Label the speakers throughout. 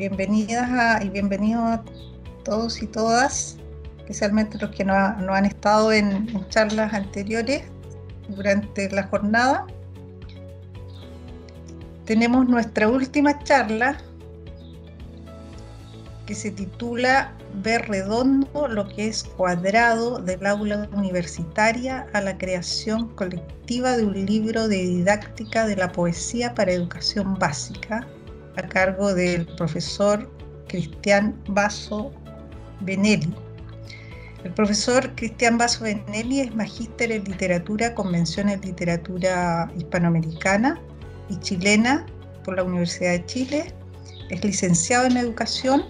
Speaker 1: Bienvenidas y bienvenidos a todos y todas, especialmente los que no han estado en charlas anteriores durante la jornada. Tenemos nuestra última charla que se titula Ver redondo lo que es cuadrado del aula universitaria a la creación colectiva de un libro de didáctica de la poesía para educación básica, a cargo del profesor Cristian Basso Benelli. El profesor Cristian Basso Benelli es magíster en literatura con mención en literatura hispanoamericana y chilena por la Universidad de Chile. Es licenciado en educación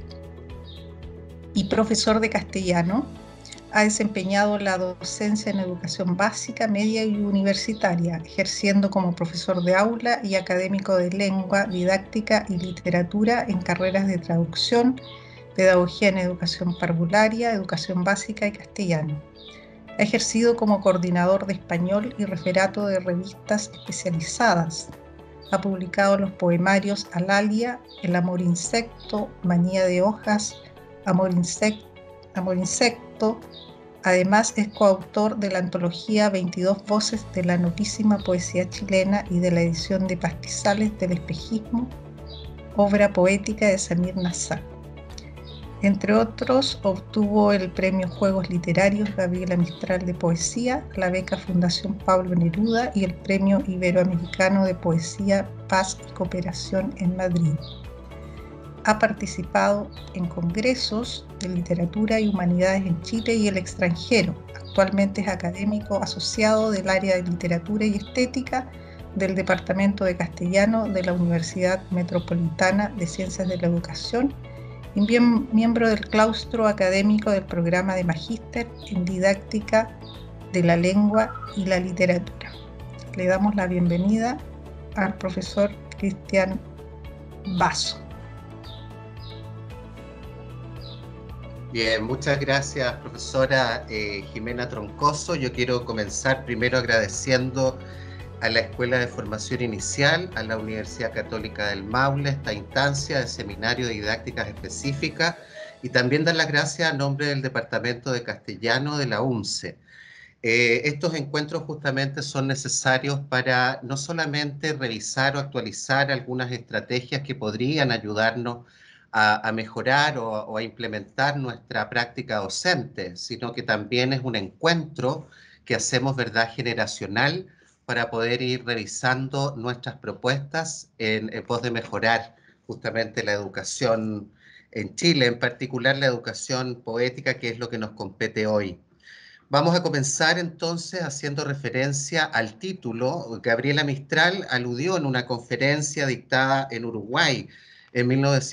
Speaker 1: y profesor de castellano. Ha desempeñado la docencia en educación básica, media y universitaria, ejerciendo como profesor de aula y académico de lengua, didáctica y literatura en carreras de traducción, pedagogía en educación parvularia, educación básica y castellano. Ha ejercido como coordinador de español y referato de revistas especializadas. Ha publicado los poemarios Alalia, El amor insecto, Manía de hojas, Amor insecto. Además es coautor de la antología 22 voces de la novísima poesía chilena y de la edición de Pastizales del espejismo, obra poética de Samir Nassar. Entre otros, obtuvo el Premio Juegos Literarios Gabriela Mistral de Poesía, la beca Fundación Pablo Neruda y el Premio Iberoamericano de Poesía, Paz y Cooperación en Madrid. Ha participado en congresos de literatura y humanidades en Chile y el extranjero. Actualmente es académico asociado del área de literatura y estética del Departamento de Castellano de la Universidad Metropolitana de Ciencias de la Educación y miembro del claustro académico del programa de magíster en didáctica de la lengua y la literatura. Le damos la bienvenida al profesor Cristian Basso.
Speaker 2: Bien, muchas gracias, profesora Jimena Troncoso. Yo quiero comenzar primero agradeciendo a la Escuela de Formación Inicial, a la Universidad Católica del Maule, esta instancia de seminario de didácticas específicas, y también dar las gracias a nombre del Departamento de Castellano de la UNCE. Estos encuentros justamente son necesarios para no solamente revisar o actualizar algunas estrategias que podrían ayudarnos a mejorar o a implementar nuestra práctica docente, sino que también es un encuentro que hacemos, ¿verdad?, generacional, para poder ir revisando nuestras propuestas en pos de mejorar justamente la educación en Chile, en particular la educación poética, que es lo que nos compete hoy. Vamos a comenzar entonces haciendo referencia al título. Gabriela Mistral aludió en una conferencia dictada en Uruguay en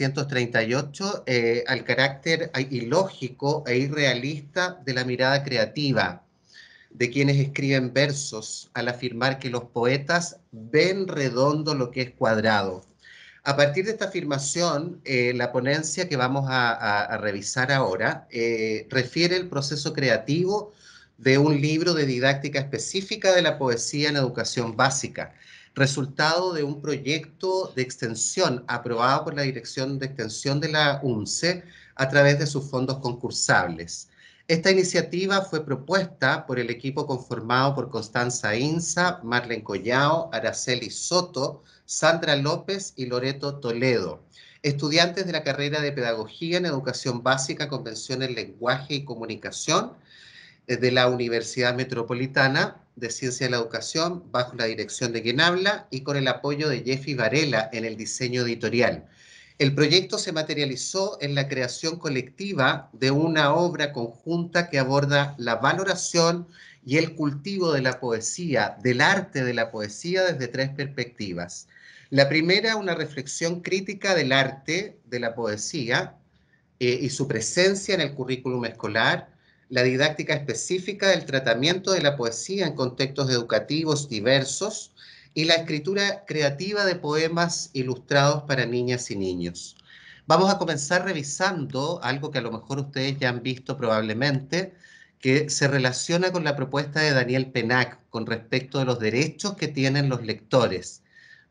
Speaker 2: 1938 al carácter ilógico e irrealista de la mirada creativa de quienes escriben versos al afirmar que los poetas ven redondo lo que es cuadrado. A partir de esta afirmación, la ponencia que vamos a revisar ahora refiere el proceso creativo de un libro de didáctica específica de la poesía en educación básica, resultado de un proyecto de extensión aprobado por la Dirección de Extensión de la UNCE a través de sus fondos concursables. Esta iniciativa fue propuesta por el equipo conformado por Constanza Inza, Marlene Collao, Araceli Soto, Sandra López y Loreto Toledo, estudiantes de la carrera de Pedagogía en Educación Básica, Convención en Lenguaje y Comunicación de la Universidad Metropolitana de Ciencia de la Educación, bajo la dirección de quien habla y con el apoyo de Jeffy Varela en el diseño editorial. El proyecto se materializó en la creación colectiva de una obra conjunta que aborda la valoración y el cultivo de la poesía, del arte de la poesía desde tres perspectivas. La primera, una reflexión crítica del arte de la poesía y su presencia en el currículum escolar, la didáctica específica del tratamiento de la poesía en contextos educativos diversos y la escritura creativa de poemas ilustrados para niñas y niños. Vamos a comenzar revisando algo que a lo mejor ustedes ya han visto probablemente, que se relaciona con la propuesta de Daniel Penac con respecto de los derechos que tienen los lectores.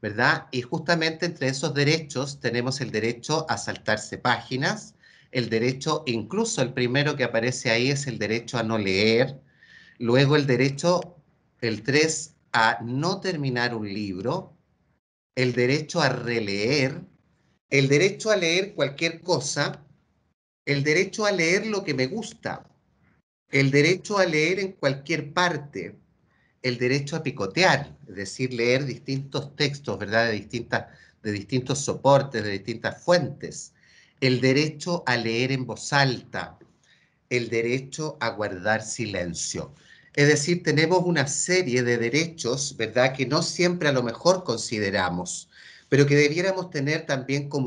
Speaker 2: ¿verdad? Y justamente entre esos derechos tenemos el derecho a saltarse páginas, el derecho, incluso el primero que aparece ahí es el derecho a no leer, luego el derecho, el 3, a no terminar un libro, el derecho a releer, el derecho a leer cualquier cosa, el derecho a leer lo que me gusta, el derecho a leer en cualquier parte, el derecho a picotear, es decir, leer distintos textos, ¿verdad? De distintos soportes, de distintas fuentes, el derecho a leer en voz alta, el derecho a guardar silencio. Es decir, tenemos una serie de derechos, ¿verdad?, que no siempre a lo mejor consideramos, pero que debiéramos tener también como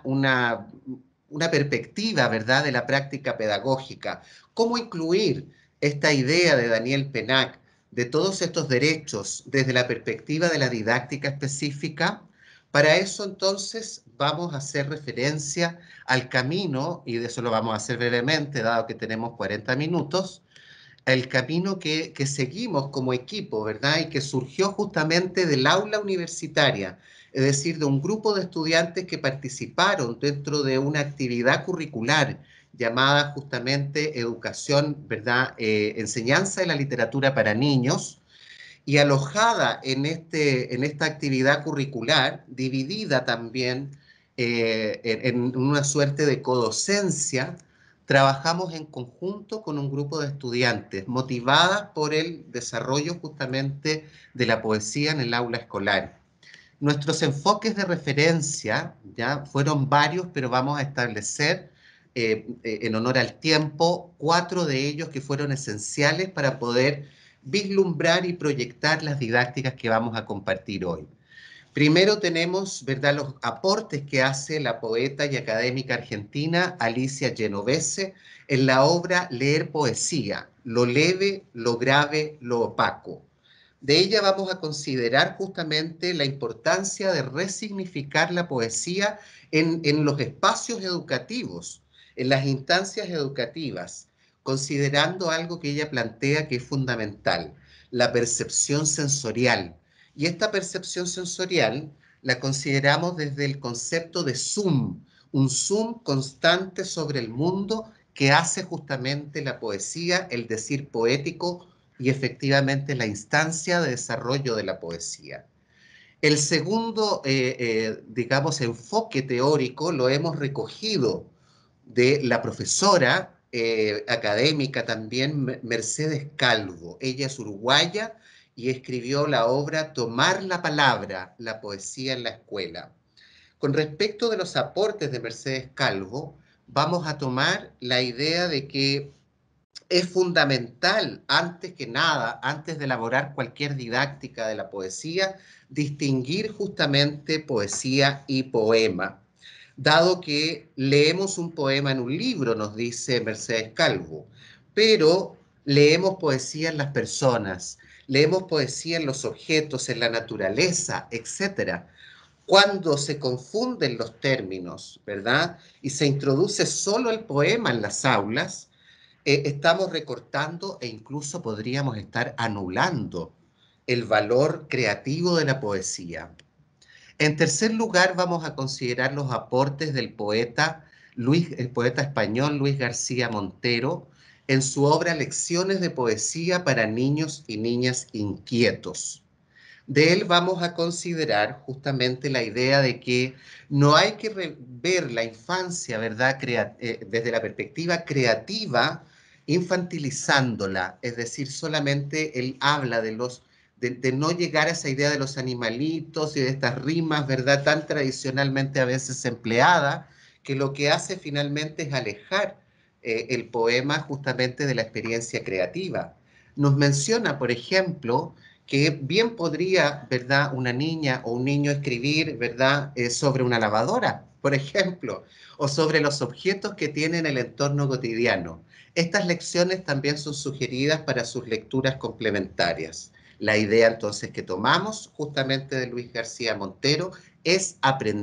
Speaker 2: una perspectiva, ¿verdad?, de la práctica pedagógica. ¿Cómo incluir esta idea de Daniel Pennac de todos estos derechos desde la perspectiva de la didáctica específica? Para eso entonces vamos a hacer referencia al camino, y de eso lo vamos a hacer brevemente, dado que tenemos 40 minutos, el camino que seguimos como equipo, ¿verdad? Y que surgió justamente del aula universitaria, es decir, de un grupo de estudiantes que participaron dentro de una actividad curricular llamada justamente educación, ¿verdad? Enseñanza de la literatura para niños, y alojada en esta actividad curricular, dividida también en una suerte de codocencia, trabajamos en conjunto con un grupo de estudiantes, motivadas por el desarrollo justamente de la poesía en el aula escolar. Nuestros enfoques de referencia ya fueron varios, pero vamos a establecer, en honor al tiempo, 4 de ellos que fueron esenciales para poder vislumbrar y proyectar las didácticas que vamos a compartir hoy. Primero tenemos, ¿verdad?, los aportes que hace la poeta y académica argentina Alicia Genovese en la obra Leer Poesía, lo leve, lo grave, lo opaco. De ella vamos a considerar justamente la importancia de resignificar la poesía en los espacios educativos, en las instancias educativas, considerando algo que ella plantea que es fundamental, la percepción sensorial. Y esta percepción sensorial la consideramos desde el concepto de zoom, un zoom constante sobre el mundo que hace justamente la poesía, el decir poético, y efectivamente la instancia de desarrollo de la poesía. El segundo, digamos, enfoque teórico lo hemos recogido de la profesora académica también, Mercedes Calvo. Ella es uruguaya y escribió la obra Tomar la palabra, la poesía en la escuela. Con respecto de los aportes de Mercedes Calvo, vamos a tomar la idea de que es fundamental, antes que nada, antes de elaborar cualquier didáctica de la poesía, distinguir justamente poesía y poema. Dado que leemos un poema en un libro, nos dice Mercedes Calvo, pero leemos poesía en las personas, leemos poesía en los objetos, en la naturaleza, etcétera. Cuando se confunden los términos, ¿verdad? Y se introduce solo el poema en las aulas, estamos recortando e incluso podríamos estar anulando el valor creativo de la poesía. En tercer lugar, vamos a considerar los aportes del poeta, el poeta español Luis García Montero en su obra Lecciones de Poesía para Niños y Niñas Inquietos. De él vamos a considerar justamente la idea de que no hay que ver la infancia, ¿verdad?, desde la perspectiva creativa, infantilizándola, es decir, solamente él habla de no llegar a esa idea de los animalitos y de estas rimas, ¿verdad?, tan tradicionalmente a veces empleadas, que lo que hace finalmente es alejar el poema justamente de la experiencia creativa. Nos menciona, por ejemplo, que bien podría, ¿verdad?, una niña o un niño escribir, ¿verdad?, sobre una lavadora, por ejemplo, o sobre los objetos que tiene en el entorno cotidiano. Estas lecciones también son sugeridas para sus lecturas complementarias. La idea entonces que tomamos justamente de Luis García Montero es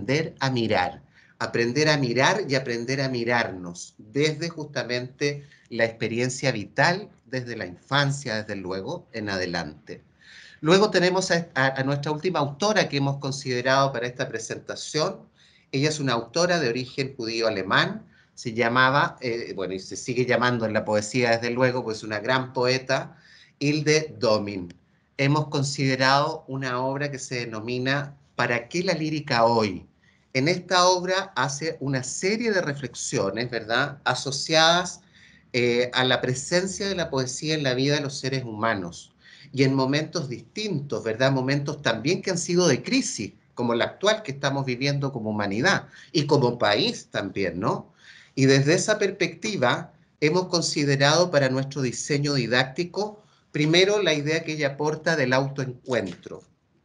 Speaker 2: aprender a mirar y aprender a mirarnos desde justamente la experiencia vital, desde la infancia, desde luego, en adelante. Luego tenemos a nuestra última autora que hemos considerado para esta presentación. Ella es una autora de origen judío alemán, se llamaba, bueno, y se sigue llamando en la poesía desde luego, pues una gran poeta, Hilde Domin. Hemos considerado una obra que se denomina ¿Para qué la lírica hoy? En esta obra hace una serie de reflexiones, ¿verdad?, asociadas a la presencia de la poesía en la vida de los seres humanos y en momentos distintos, ¿verdad? Momentos también que han sido de crisis, como la actual que estamos viviendo como humanidad y como país también, ¿no? Y desde esa perspectiva hemos considerado para nuestro diseño didáctico, primero la idea que ella aporta del autoencuentro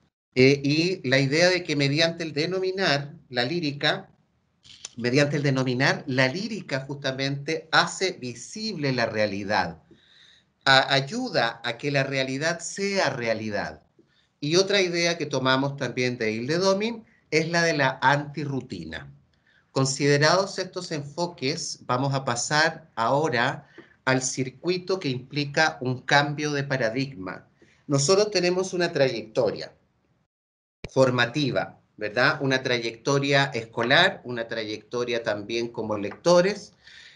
Speaker 2: y la idea de que mediante el denominar la lírica, mediante el denominar la lírica justamente hace visible la realidad, ayuda a que la realidad sea realidad. Y otra idea que tomamos también de Hilde Domin es la de la antirrutina. Considerados estos enfoques, vamos a pasar ahora al circuito que implica un cambio de paradigma. Nosotros tenemos una trayectoria formativa, ¿verdad? Una trayectoria escolar, una trayectoria también como lectores,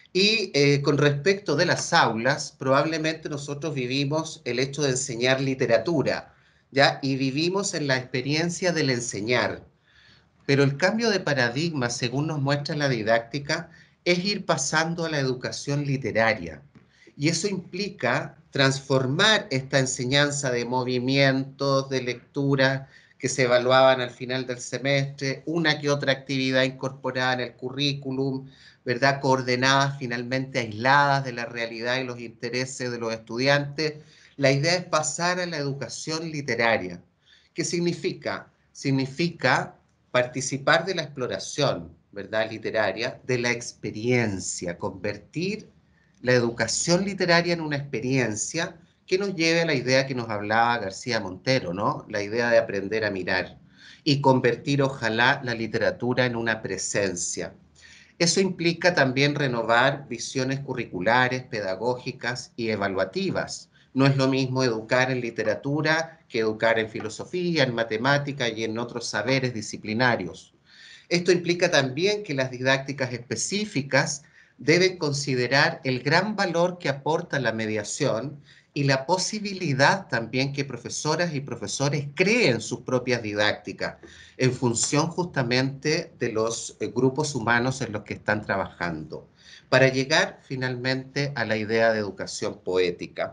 Speaker 2: y con respecto de las aulas, probablemente nosotros vivimos el hecho de enseñar literatura, ¿ya? Y vivimos en la experiencia del enseñar. Pero el cambio de paradigma, según nos muestra la didáctica, es ir pasando a la educación literaria. Y eso implica transformar esta enseñanza de movimientos, de lectura que se evaluaban al final del semestre, una que otra actividad incorporada en el currículum, ¿verdad? Coordenadas finalmente aisladas de la realidad y los intereses de los estudiantes. La idea es pasar a la educación literaria. ¿Qué significa? Significa participar de la exploración, ¿verdad?, literaria, de la experiencia, convertir la educación literaria en una experiencia que nos lleve a la idea que nos hablaba García Montero, ¿no? La idea de aprender a mirar y convertir, ojalá, la literatura en una presencia. Eso implica también renovar visiones curriculares, pedagógicas y evaluativas. No es lo mismo educar en literatura que educar en filosofía, en matemática y en otros saberes disciplinarios. Esto implica también que las didácticas específicas deben considerar el gran valor que aporta la mediación y la posibilidad también que profesoras y profesores creen sus propias didácticas en función justamente de los grupos humanos en los que están trabajando, para llegar finalmente a la idea de educación poética.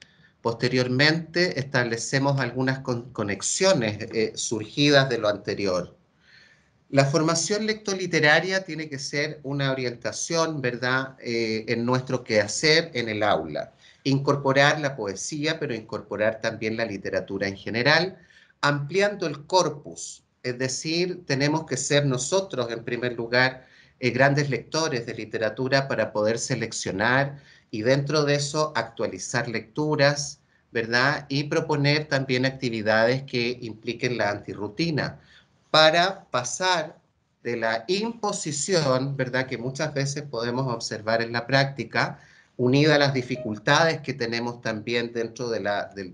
Speaker 2: Posteriormente establecemos algunas conexiones surgidas de lo anterior. La formación lectoliteraria tiene que ser una orientación, ¿verdad?, en nuestro quehacer en el aula. Incorporar la poesía, pero incorporar también la literatura en general, ampliando el corpus. Es decir, tenemos que ser nosotros, en primer lugar, grandes lectores de literatura para poder seleccionar y dentro de eso actualizar lecturas, ¿verdad? Y proponer también actividades que impliquen la antirrutina para pasar de la imposición, ¿verdad?, que muchas veces podemos observar en la práctica, unida a las dificultades que tenemos también dentro de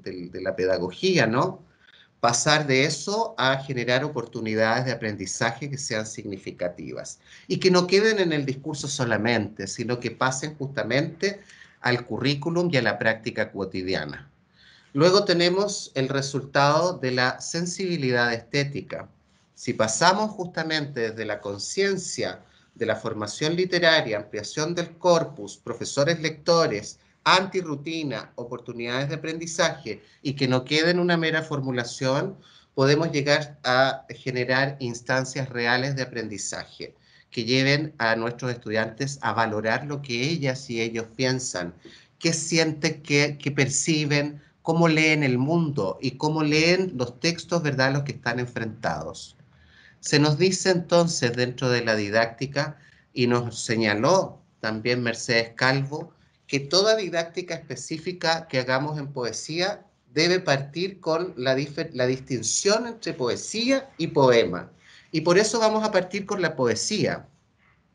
Speaker 2: la pedagogía, ¿no? Pasar de eso a generar oportunidades de aprendizaje que sean significativas y que no queden en el discurso solamente, sino que pasen justamente al currículum y a la práctica cotidiana. Luego tenemos el resultado de la sensibilidad estética. Si pasamos justamente desde la conciencia de la formación literaria, ampliación del corpus, profesores lectores, antirrutina, oportunidades de aprendizaje y que no quede en una mera formulación, podemos llegar a generar instancias reales de aprendizaje que lleven a nuestros estudiantes a valorar lo que ellas y ellos piensan, qué sienten, qué perciben, cómo leen el mundo y cómo leen los textos, ¿verdad?, a los que están enfrentados. Se nos dice entonces dentro de la didáctica, y nos señaló también Mercedes Calvo, que toda didáctica específica que hagamos en poesía debe partir con la distinción entre poesía y poema. Y por eso vamos a partir con la poesía.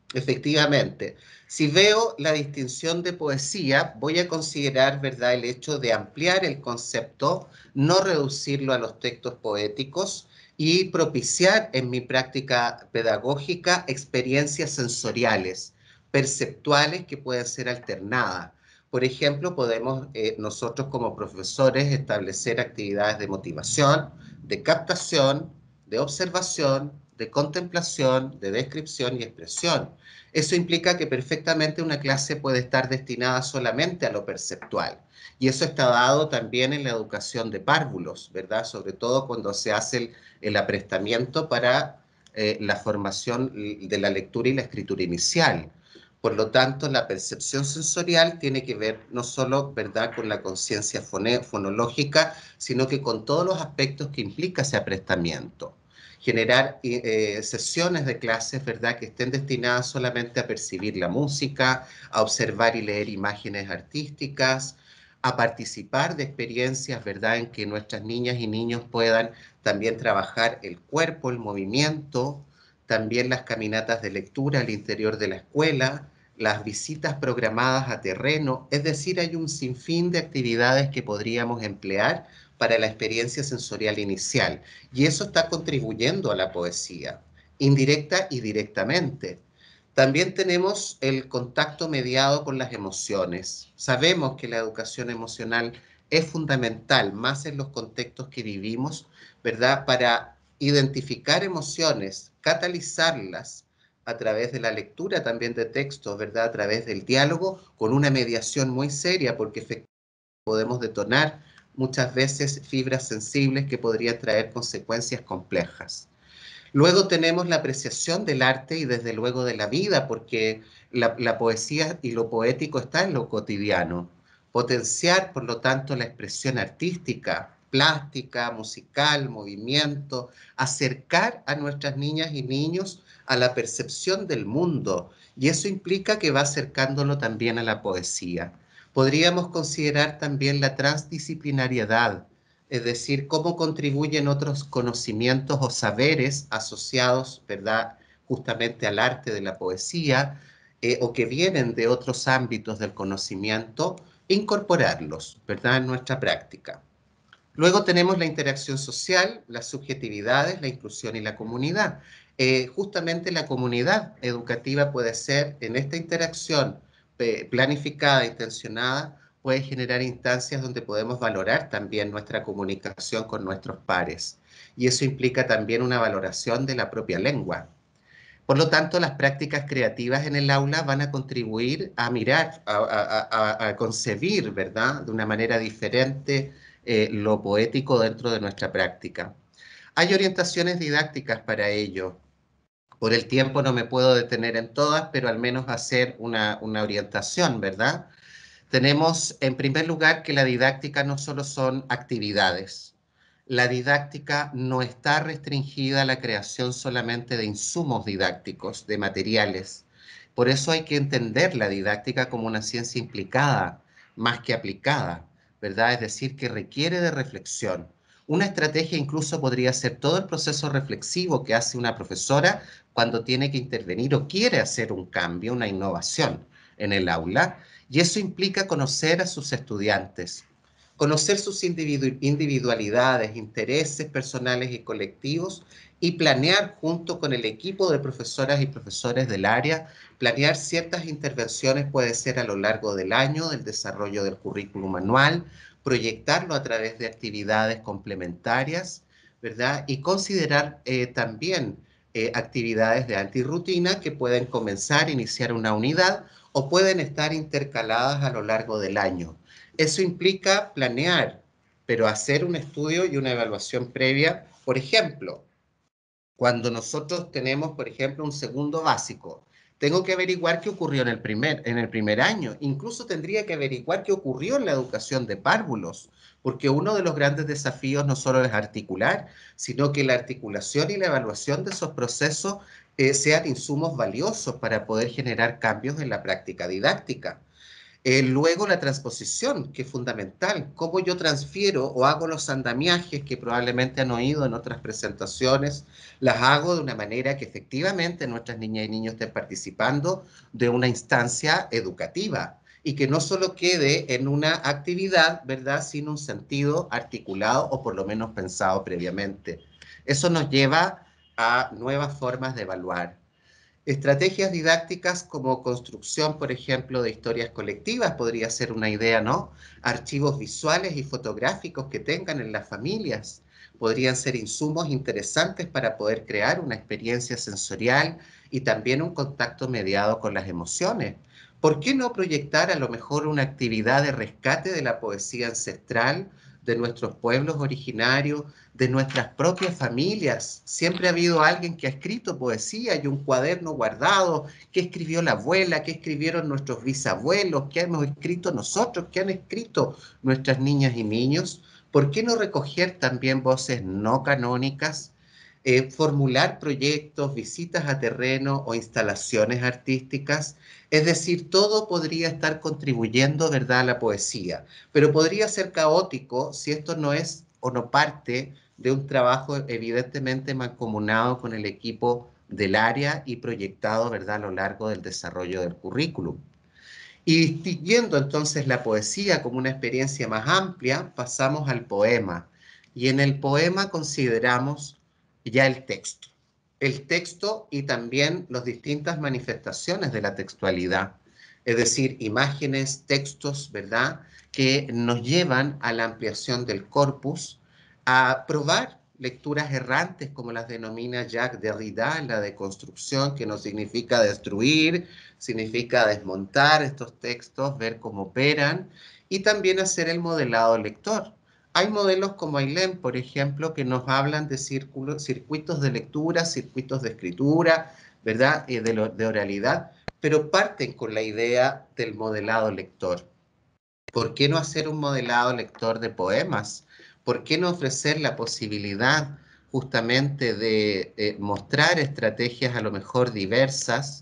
Speaker 2: Efectivamente, si veo la distinción de poesía, voy a considerar, ¿verdad?, el hecho de ampliar el concepto, no reducirlo a los textos poéticos y propiciar en mi práctica pedagógica experiencias sensoriales, perceptuales que pueden ser alternadas. Por ejemplo, podemos nosotros como profesores establecer actividades de motivación, de captación, de observación, de contemplación, de descripción y expresión. Eso implica que perfectamente una clase puede estar destinada solamente a lo perceptual. Y eso está dado también en la educación de párvulos, ¿verdad? Sobre todo cuando se hace el aprestamiento para la formación de la lectura y la escritura inicial. Por lo tanto, la percepción sensorial tiene que ver no solo, ¿verdad?, con la conciencia fonológica, sino que con todos los aspectos que implica ese aprestamiento. Generar sesiones de clases, ¿verdad?, que estén destinadas solamente a percibir la música, a observar y leer imágenes artísticas, a participar de experiencias, ¿verdad?, en que nuestras niñas y niños puedan también trabajar el cuerpo, el movimiento, también las caminatas de lectura al interior de la escuela, las visitas programadas a terreno, es decir, hay un sinfín de actividades que podríamos emplear para la experiencia sensorial inicial. Y eso está contribuyendo a la poesía, indirecta y directamente. También tenemos el contacto mediado con las emociones. Sabemos que la educación emocional es fundamental, más en los contextos que vivimos, ¿verdad?, para identificar emociones, catalizarlas a través de la lectura también de textos, ¿verdad?, a través del diálogo, con una mediación muy seria, porque efectivamente podemos detonar muchas veces fibras sensibles que podrían traer consecuencias complejas. Luego tenemos la apreciación del arte y desde luego de la vida, porque la poesía y lo poético está en lo cotidiano. Potenciar, por lo tanto, la expresión artística, plástica, musical, movimiento, acercar a nuestras niñas y niños a la percepción del mundo, y eso implica que va acercándolo también a la poesía. Podríamos considerar también la transdisciplinariedad, es decir, cómo contribuyen otros conocimientos o saberes asociados, ¿verdad?, justamente al arte de la poesía, o que vienen de otros ámbitos del conocimiento, incorporarlos, ¿verdad?, en nuestra práctica. Luego tenemos la interacción social, las subjetividades, la inclusión y la comunidad. Justamente la comunidad educativa puede ser, en esta interacción planificada, intencionada, puede generar instancias donde podemos valorar también nuestra comunicación con nuestros pares. Y eso implica también una valoración de la propia lengua. Por lo tanto, las prácticas creativas en el aula van a contribuir a mirar, a concebir, ¿verdad?, de una manera diferente lo poético dentro de nuestra práctica. Hay orientaciones didácticas para ello. Por el tiempo no me puedo detener en todas, pero al menos hacer una orientación, ¿verdad? Tenemos, en primer lugar, que la didáctica no solo son actividades. La didáctica no está restringida a la creación solamente de insumos didácticos, de materiales. Por eso hay que entender la didáctica como una ciencia implicada, más que aplicada, ¿verdad? Es decir, que requiere de reflexión. Una estrategia incluso podría ser todo el proceso reflexivo que hace una profesora cuando tiene que intervenir o quiere hacer un cambio, una innovación en el aula. Y eso implica conocer a sus estudiantes, conocer sus individualidades, intereses personales y colectivos, y planear junto con el equipo de profesoras y profesores del área, planear ciertas intervenciones, puede ser a lo largo del año, del desarrollo del currículum anual, proyectarlo a través de actividades complementarias, ¿verdad? Y considerar también actividades de antirrutina que pueden comenzar, iniciar una unidad o pueden estar intercaladas a lo largo del año. Eso implica planear, pero hacer un estudio y una evaluación previa. Por ejemplo, cuando nosotros tenemos, por ejemplo, un segundo básico, tengo que averiguar qué ocurrió en el primer año. Incluso tendría que averiguar qué ocurrió en la educación de párvulos, porque uno de los grandes desafíos no solo es articular, sino que la articulación y la evaluación de esos procesos sean insumos valiosos para poder generar cambios en la práctica didáctica. Luego la transposición, que es fundamental. Cómo yo transfiero o hago los andamiajes que probablemente han oído en otras presentaciones, las hago de una manera que efectivamente nuestras niñas y niños estén participando de una instancia educativa y que no solo quede en una actividad, ¿verdad?, sin un sentido articulado o por lo menos pensado previamente. Eso nos lleva a nuevas formas de evaluar. Estrategias didácticas como construcción, por ejemplo, de historias colectivas podría ser una idea, ¿no? Archivos visuales y fotográficos que tengan en las familias podrían ser insumos interesantes para poder crear una experiencia sensorial y también un contacto mediado con las emociones. ¿Por qué no proyectar a lo mejor una actividad de rescate de la poesía ancestral de nuestros pueblos originarios, de nuestras propias familias? Siempre ha habido alguien que ha escrito poesía y un cuaderno guardado, que escribió la abuela, que escribieron nuestros bisabuelos, que hemos escrito nosotros, que han escrito nuestras niñas y niños. ¿Por qué no recoger también voces no canónicas? Formular proyectos, visitas a terreno o instalaciones artísticas. Es decir, todo podría estar contribuyendo, ¿verdad?, a la poesía, pero podría ser caótico si esto no es o no parte de un trabajo evidentemente mancomunado con el equipo del área y proyectado, ¿verdad?, a lo largo del desarrollo del currículum. Y distinguiendo entonces la poesía como una experiencia más amplia, pasamos al poema. Y en el poema consideramos ya el texto. El texto y también las distintas manifestaciones de la textualidad. Es decir, imágenes, textos, ¿verdad?, que nos llevan a la ampliación del corpus, a probar lecturas errantes, como las denomina Jacques Derrida, la deconstrucción, que no significa destruir, significa desmontar estos textos, ver cómo operan y también hacer el modelado lector. Hay modelos como Ailén, por ejemplo, que nos hablan de circuitos de lectura, circuitos de escritura, ¿verdad?, de oralidad, pero parten con la idea del modelado lector. ¿Por qué no hacer un modelado lector de poemas? ¿Por qué no ofrecer la posibilidad justamente de mostrar estrategias a lo mejor diversas,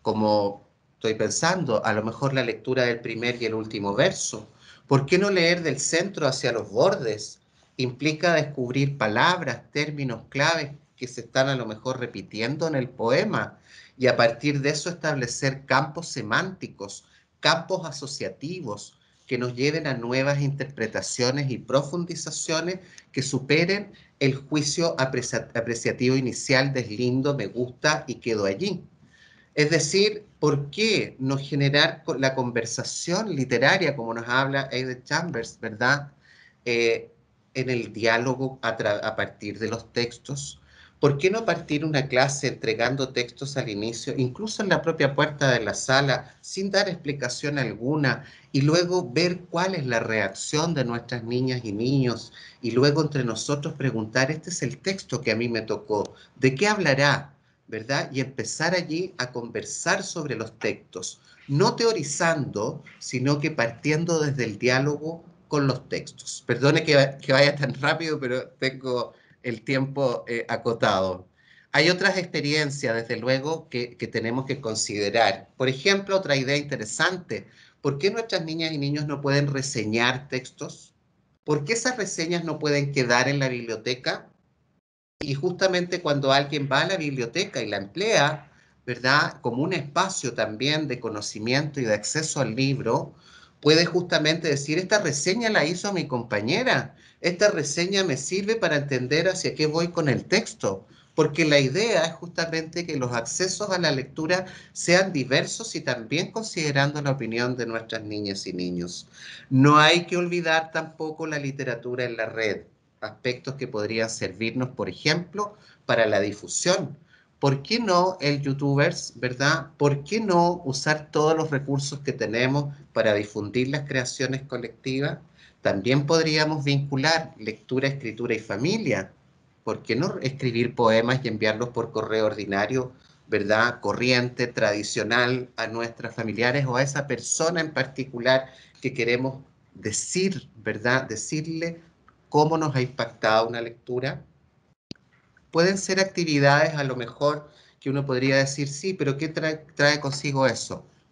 Speaker 2: como estoy pensando, a lo mejor la lectura del primer y el último verso? ¿Por qué no leer del centro hacia los bordes? Implica descubrir palabras, términos claves que se están a lo mejor repitiendo en el poema y a partir de eso establecer campos semánticos, campos asociativos, que nos lleven a nuevas interpretaciones y profundizaciones que superen el juicio apreciativo inicial de lindo, me gusta y quedo allí. Es decir, ¿por qué no generar la conversación literaria, como nos habla Edith Chambers, ¿verdad?, en el diálogo a partir de los textos? ¿Por qué no partir una clase entregando textos al inicio, incluso en la propia puerta de la sala, sin dar explicación alguna, y luego ver cuál es la reacción de nuestras niñas y niños, y luego entre nosotros preguntar, este es el texto que a mí me tocó, ¿de qué hablará?, ¿verdad? Y empezar allí a conversar sobre los textos, no teorizando, sino que partiendo desde el diálogo con los textos. Perdone que vaya tan rápido, pero tengo el tiempo acotado. Hay otras experiencias, desde luego, que tenemos que considerar. Por ejemplo, otra idea interesante, ¿por qué nuestras niñas y niños no pueden reseñar textos? ¿Por qué esas reseñas no pueden quedar en la biblioteca? Y justamente cuando alguien va a la biblioteca y la emplea, ¿verdad?, como un espacio también de conocimiento y de acceso al libro, puede justamente decir, esta reseña la hizo mi compañera, esta reseña me sirve para entender hacia qué voy con el texto, porque la idea es justamente que los accesos a la lectura sean diversos y también considerando la opinión de nuestras niñas y niños. No hay que olvidar tampoco la literatura en la red, aspectos que podrían servirnos, por ejemplo, para la difusión. ¿Por qué no el YouTubers, verdad? ¿Por qué no usar todos los recursos que tenemos para difundir las creaciones colectivas? También podríamos vincular lectura, escritura y familia. ¿Por qué no escribir poemas y enviarlos por correo ordinario, verdad, corriente, tradicional, a nuestras familiares o a esa persona en particular que queremos decir, verdad, decirle cómo nos ha impactado una lectura? Pueden ser actividades a lo mejor que uno podría decir, sí, pero ¿qué trae consigo eso?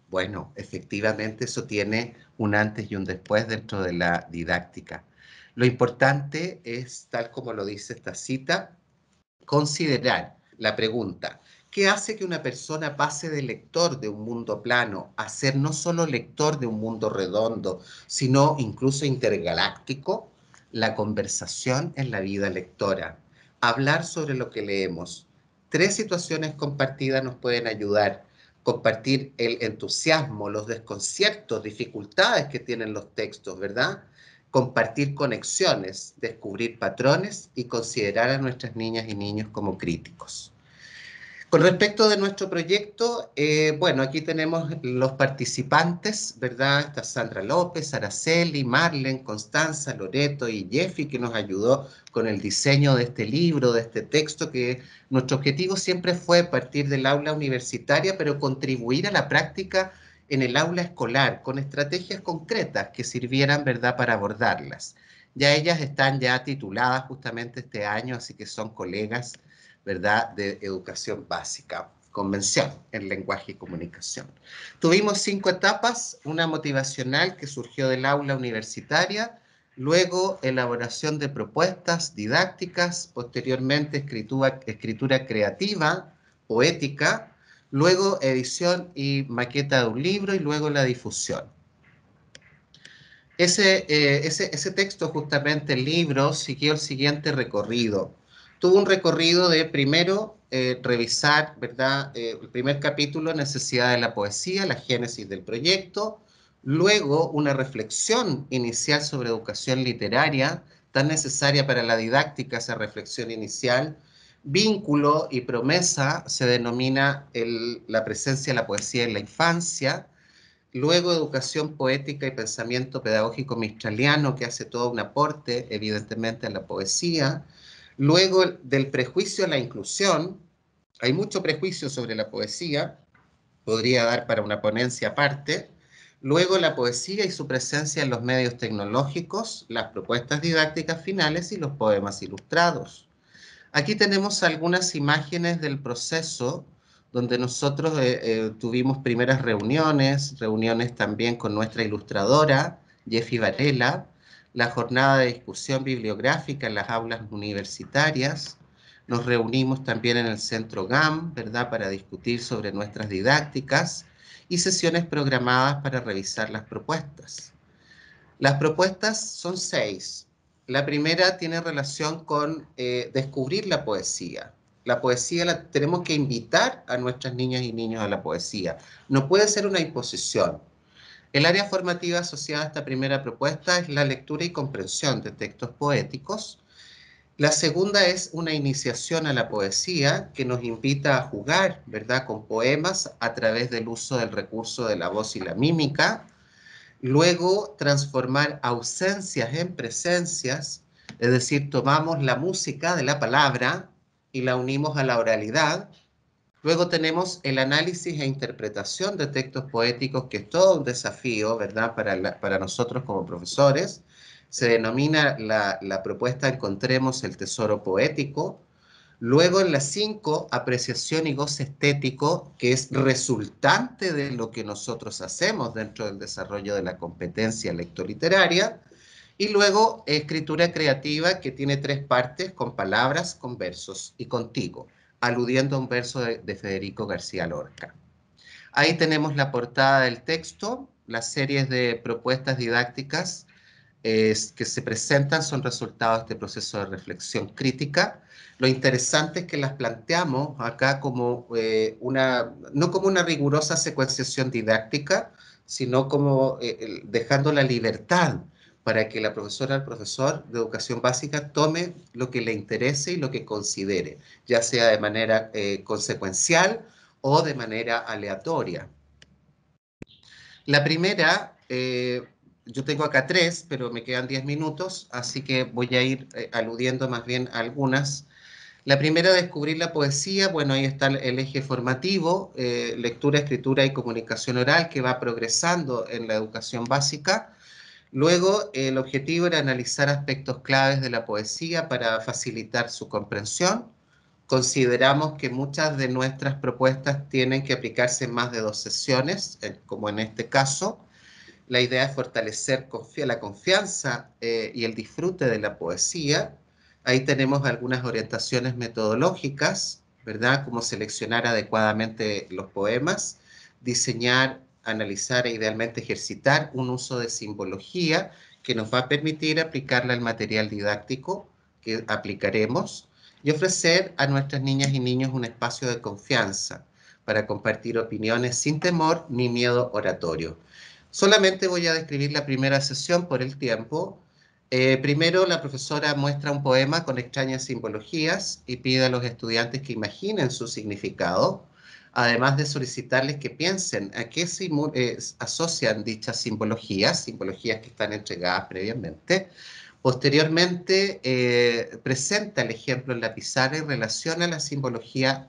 Speaker 2: Bueno, efectivamente eso tiene un antes y un después dentro de la didáctica. Lo importante es, tal como lo dice esta cita, considerar la pregunta: ¿qué hace que una persona pase de lector de un mundo plano a ser no solo lector de un mundo redondo, sino incluso intergaláctico? La conversación en la vida lectora. Hablar sobre lo que leemos. Tres situaciones compartidas nos pueden ayudar. Compartir el entusiasmo, los desconciertos, dificultades que tienen los textos, ¿verdad? Compartir conexiones, descubrir patrones y considerar a nuestras niñas y niños como críticos. Con respecto de nuestro proyecto, bueno, aquí tenemos los participantes, ¿verdad? Está Sandra López, Araceli, Marlen, Constanza, Loreto y Jeffy, que nos ayudó con el diseño de este libro, de este texto, que nuestro objetivo siempre fue partir del aula universitaria, pero contribuir a la práctica en el aula escolar, con estrategias concretas que sirvieran, ¿verdad?, para abordarlas. Ya ellas están ya tituladas justamente este año, así que son colegas, ¿verdad?, de educación básica, convención en lenguaje y comunicación. Tuvimos 5 etapas: una motivacional que surgió del aula universitaria, luego elaboración de propuestas didácticas, posteriormente escritura creativa, poética, luego edición y maqueta de un libro y luego la difusión. Ese texto, justamente el libro, siguió el siguiente recorrido. Tuvo un recorrido de primero revisar, ¿verdad? El primer capítulo, necesidad de la poesía, la génesis del proyecto. Luego una reflexión inicial sobre educación literaria, tan necesaria para la didáctica esa reflexión inicial. Vínculo y promesa se denomina la presencia de la poesía en la infancia. Luego educación poética y pensamiento pedagógico mistraliano, que hace todo un aporte evidentemente a la poesía. Luego del prejuicio a la inclusión. Hay mucho prejuicio sobre la poesía, podría dar para una ponencia aparte. Luego la poesía y su presencia en los medios tecnológicos, las propuestas didácticas finales y los poemas ilustrados. Aquí tenemos algunas imágenes del proceso donde nosotros tuvimos primeras reuniones también con nuestra ilustradora, Jeffy Varela, la jornada de discusión bibliográfica en las aulas universitarias. Nos reunimos también en el Centro GAM, ¿verdad?, para discutir sobre nuestras didácticas y sesiones programadas para revisar las propuestas. Las propuestas son 6. La primera tiene relación con descubrir la poesía. La poesía tenemos que invitar a nuestras niñas y niños a la poesía. No puede ser una imposición. El área formativa asociada a esta primera propuesta es la lectura y comprensión de textos poéticos. La segunda es una iniciación a la poesía que nos invita a jugar, ¿verdad?, con poemas a través del uso del recurso de la voz y la mímica. Luego, transformar ausencias en presencias, es decir, tomamos la música de la palabra y la unimos a la oralidad. Luego tenemos el análisis e interpretación de textos poéticos, que es todo un desafío, ¿verdad?, para nosotros como profesores. Se denomina la propuesta Encontremos el tesoro poético. Luego en las 5, apreciación y goce estético, que es resultante de lo que nosotros hacemos dentro del desarrollo de la competencia lectoliteraria. Y luego escritura creativa, que tiene 3 partes, con palabras, con versos y contigo, aludiendo a un verso de Federico García Lorca. Ahí tenemos la portada del texto. Las series de propuestas didácticas que se presentan son resultado de este proceso de reflexión crítica. Lo interesante es que las planteamos acá como no como una rigurosa secuenciación didáctica, sino como dejando la libertad para que la profesora o el profesor de educación básica tome lo que le interese y lo que considere, ya sea de manera consecuencial o de manera aleatoria. La primera, yo tengo acá 3, pero me quedan 10 minutos, así que voy a ir aludiendo más bien a algunas. La primera, descubrir la poesía. Bueno, ahí está el eje formativo, lectura, escritura y comunicación oral, que va progresando en la educación básica. Luego, el objetivo era analizar aspectos claves de la poesía para facilitar su comprensión. Consideramos que muchas de nuestras propuestas tienen que aplicarse en más de 2 sesiones, como en este caso. La idea es fortalecer la confianza y el disfrute de la poesía. Ahí tenemos algunas orientaciones metodológicas, ¿verdad? Como seleccionar adecuadamente los poemas, diseñar, analizar e idealmente ejercitar un uso de simbología que nos va a permitir aplicarla al material didáctico que aplicaremos y ofrecer a nuestras niñas y niños un espacio de confianza para compartir opiniones sin temor ni miedo oratorio. Solamente voy a describir la primera sesión por el tiempo. Primero, la profesora muestra un poema con extrañas simbologías y pide a los estudiantes que imaginen su significado, además de solicitarles que piensen a qué asocian dichas simbologías, simbologías que están entregadas previamente. Posteriormente, presenta el ejemplo en la pizarra y relaciona la simbología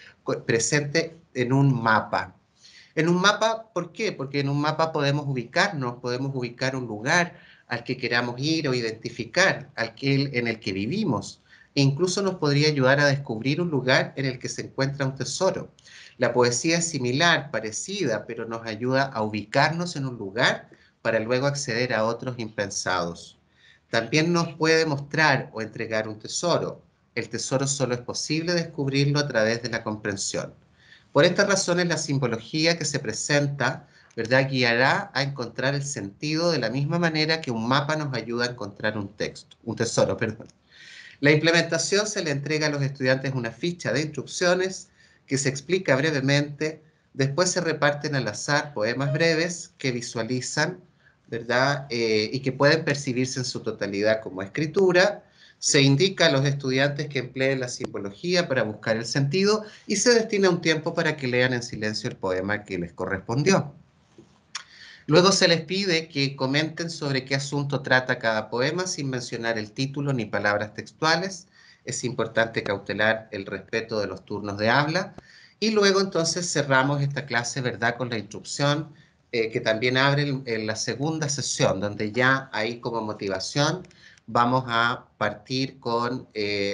Speaker 2: presente en un mapa. En un mapa, ¿por qué? Porque en un mapa podemos ubicarnos, podemos ubicar un lugar al que queramos ir o identificar en el que vivimos. E incluso nos podría ayudar a descubrir un lugar en el que se encuentra un tesoro. La poesía es similar, parecida, pero nos ayuda a ubicarnos en un lugar para luego acceder a otros impensados. También nos puede mostrar o entregar un tesoro. El tesoro solo es posible descubrirlo a través de la comprensión. Por estas razones, la simbología que se presenta, ¿verdad?, guiará a encontrar el sentido de la misma manera que un mapa nos ayuda a encontrar un tesoro, perdón. La implementación se le entrega a los estudiantes una ficha de instrucciones que se explica brevemente. Después se reparten al azar poemas breves que visualizan, ¿verdad? Y que pueden percibirse en su totalidad como escritura. Se indica a los estudiantes que empleen la simbología para buscar el sentido y se destina un tiempo para que lean en silencio el poema que les correspondió. Luego se les pide que comenten sobre qué asunto trata cada poema sin mencionar el título ni palabras textuales. Es importante cautelar el respeto de los turnos de habla. Y luego entonces cerramos esta clase, ¿verdad?, con la instrucción que también abre en la segunda sesión, donde ya ahí como motivación vamos a partir con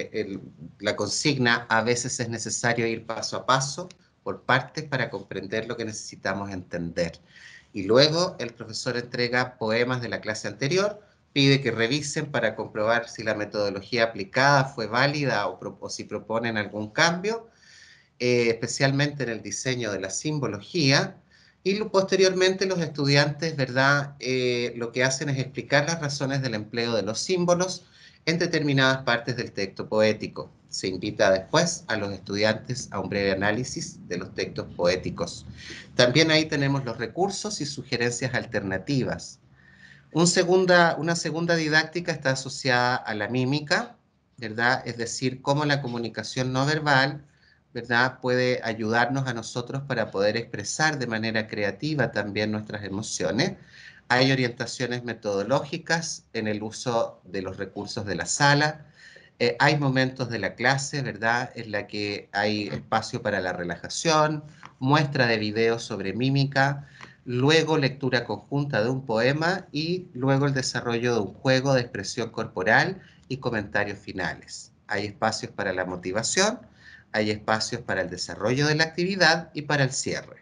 Speaker 2: la consigna: a veces es necesario ir paso a paso, por partes, para comprender lo que necesitamos entender. Y luego el profesor entrega poemas de la clase anterior, pide que revisen para comprobar si la metodología aplicada fue válida o si proponen algún cambio, especialmente en el diseño de la simbología. Y posteriormente los estudiantes, ¿verdad?, lo que hacen es explicar las razones del empleo de los símbolos en determinadas partes del texto poético. Se invita después a los estudiantes a un breve análisis de los textos poéticos. También ahí tenemos los recursos y sugerencias alternativas. Una segunda didáctica está asociada a la mímica, ¿verdad? Es decir, cómo la comunicación no verbal, ¿verdad?, puede ayudarnos a nosotros para poder expresar de manera creativa también nuestras emociones. Hay orientaciones metodológicas en el uso de los recursos de la sala. Hay momentos de la clase, ¿verdad?, en la que hay espacio para la relajación, muestra de videos sobre mímica, luego lectura conjunta de un poema y luego el desarrollo de un juego de expresión corporal y comentarios finales. Hay espacios para la motivación, hay espacios para el desarrollo de la actividad y para el cierre.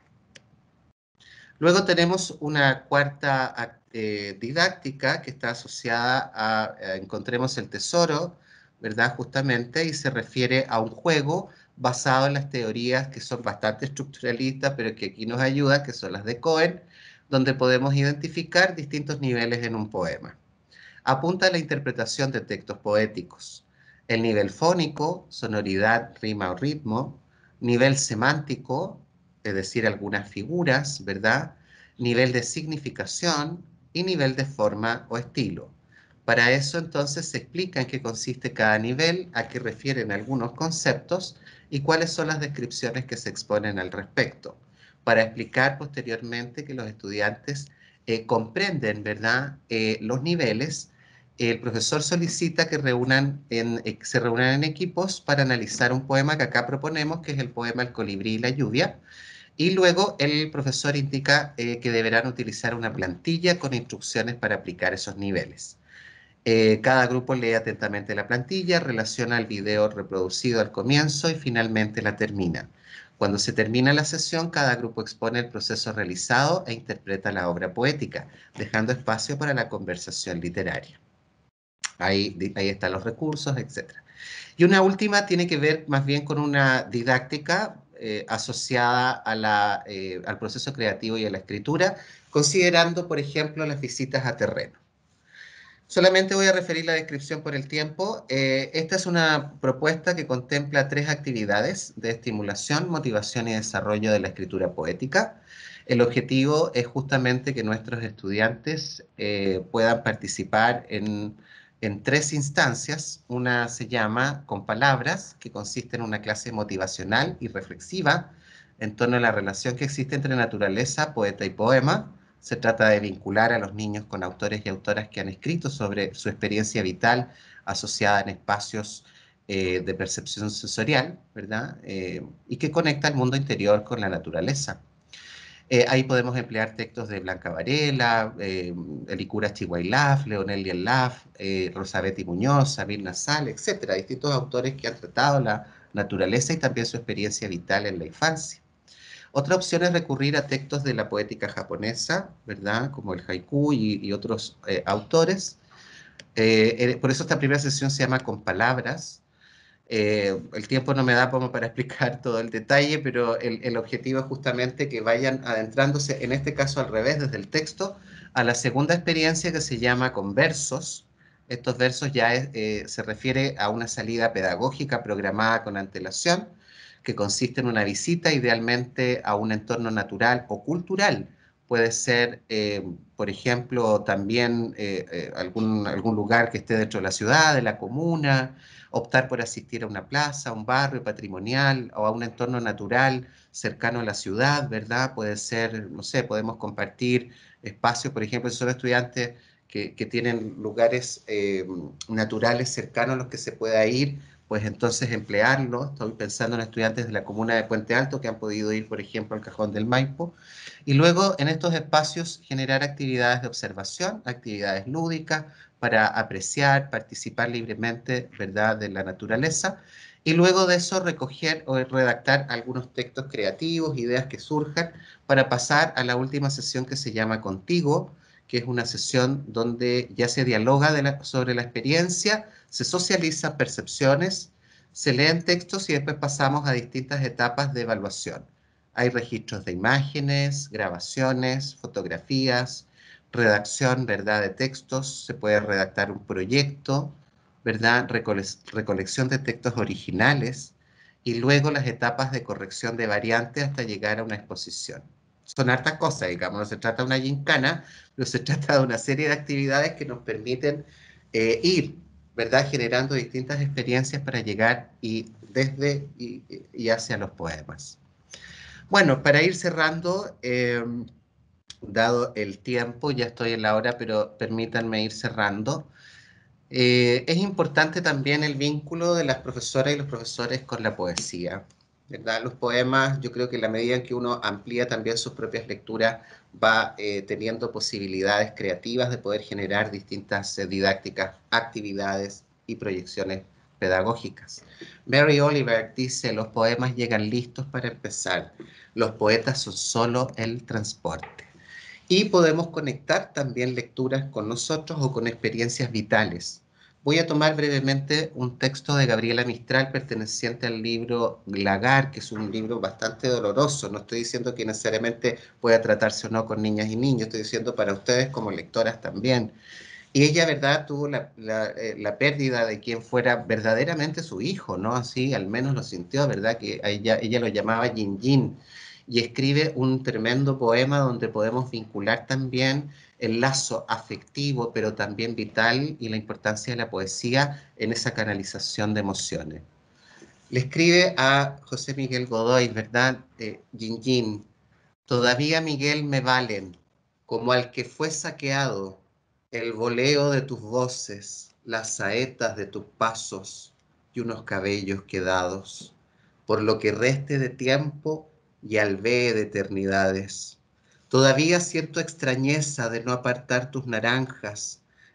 Speaker 2: Luego tenemos una cuarta didáctica que está asociada a encontremos el tesoro, ¿verdad?, justamente, y se refiere a un juego basado en las teorías que son bastante estructuralistas, pero que aquí nos ayudan, que son las de Cohen, donde podemos identificar distintos niveles en un poema. Apunta a la interpretación de textos poéticos. El nivel fónico, sonoridad, rima o ritmo. Nivel semántico, es decir, algunas figuras, ¿verdad? Nivel de significación y nivel de forma o estilo. Para eso entonces se explica en qué consiste cada nivel, a qué refieren algunos conceptos y cuáles son las descripciones que se exponen al respecto, para explicar posteriormente que los estudiantes comprenden, ¿verdad?, los niveles. El profesor solicita que se reúnan en equipos para analizar un poema que acá proponemos, que es el poema El colibrí y la lluvia, y luego el profesor indica que deberán utilizar una plantilla con instrucciones para aplicar esos niveles. Cada grupo lee atentamente la plantilla, relaciona el video reproducido al comienzo y finalmente la termina. Cuando se termina la sesión, cada grupo expone el proceso realizado e interpreta la obra poética, dejando espacio para la conversación literaria. Ahí están los recursos, etc. Y una última tiene que ver más bien con una didáctica asociada al proceso creativo y a la escritura, considerando, por ejemplo, las visitas a terreno. Solamente voy a referir la descripción por el tiempo. Esta es una propuesta que contempla 3 actividades de estimulación, motivación y desarrollo de la escritura poética. El objetivo es justamente que nuestros estudiantes puedan participar en 3 instancias. Una se llama Con Palabras, que consiste en una clase motivacional y reflexiva en torno a la relación que existe entre naturaleza, poeta y poema. Se trata de vincular a los niños con autores y autoras que han escrito sobre su experiencia vital asociada en espacios de percepción sensorial, ¿verdad? Y que conecta el mundo interior con la naturaleza. Ahí podemos emplear textos de Blanca Varela, Elicura Chihuahilaf, Leonel Lielaf, Rosabetti Muñoz, Samir Nasal, etcétera, distintos autores que han tratado la naturaleza y también su experiencia vital en la infancia. Otra opción es recurrir a textos de la poética japonesa, ¿verdad? Como el haiku y otros autores. Por eso esta primera sesión se llama Con Palabras. El tiempo no me da como para explicar todo el detalle, pero el objetivo es justamente que vayan adentrándose, en este caso al revés, desde el texto, a la segunda experiencia que se llama Con Versos. Estos versos ya se refiere a una salida pedagógica programada con antelación, que consiste en una visita idealmente a un entorno natural o cultural. Puede ser, por ejemplo, también algún lugar que esté dentro de la ciudad, de la comuna, optar por asistir a una plaza, a un barrio patrimonial o a un entorno natural cercano a la ciudad, ¿verdad? Puede ser, no sé, podemos compartir espacios, por ejemplo, si son estudiantes que tienen lugares naturales cercanos a los que se pueda ir, pues entonces emplearlo. Estoy pensando en estudiantes de la comuna de Puente Alto que han podido ir, por ejemplo, al Cajón del Maipo. Y luego en estos espacios generar actividades de observación, actividades lúdicas para apreciar, participar libremente, ¿verdad?, de la naturaleza. Y luego de eso recoger o redactar algunos textos creativos, ideas que surjan, para pasar a la última sesión que se llama Contigo, que es una sesión donde ya se dialoga sobre la experiencia, se socializan percepciones, se leen textos y después pasamos a distintas etapas de evaluación. Hay registros de imágenes, grabaciones, fotografías, redacción, ¿verdad?, de textos, se puede redactar un proyecto, ¿verdad?, recolección de textos originales y luego las etapas de corrección de variantes hasta llegar a una exposición. Son hartas cosas, digamos, no se trata de una gincana, pero se trata de una serie de actividades que nos permiten ir, ¿verdad?, generando distintas experiencias para llegar desde y hacia los poemas. Bueno, para ir cerrando, dado el tiempo, ya estoy en la hora, pero permítanme ir cerrando. Es importante también el vínculo de las profesoras y los profesores con la poesía, ¿verdad? Los poemas, yo creo que en la medida en que uno amplía también sus propias lecturas, va teniendo posibilidades creativas de poder generar distintas didácticas, actividades y proyecciones pedagógicas. Mary Oliver dice, los poemas llegan listos para empezar, los poetas son solo el transporte. Y podemos conectar también lecturas con nosotros o con experiencias vitales. Voy a tomar brevemente un texto de Gabriela Mistral perteneciente al libro Lagar, que es un libro bastante doloroso. No estoy diciendo que necesariamente pueda tratarse o no con niñas y niños, estoy diciendo para ustedes como lectoras también. Y ella, ¿verdad?, tuvo la pérdida de quien fuera verdaderamente su hijo, ¿no? Así al menos lo sintió, ¿verdad? Que ella lo llamaba Yin Yin. Y escribe un tremendo poema donde podemos vincular también el lazo afectivo, pero también vital y la importancia de la poesía en esa canalización de emociones. Le escribe a José Miguel Godoy, ¿verdad? Yin Yin. Todavía, Miguel, me valen, como al que fue saqueado, el voleo de tus voces, las saetas de tus pasos y unos cabellos quedados, por lo que reste de tiempo y alvee de eternidades. Todavía siento extrañeza de no apartar tus naranjas,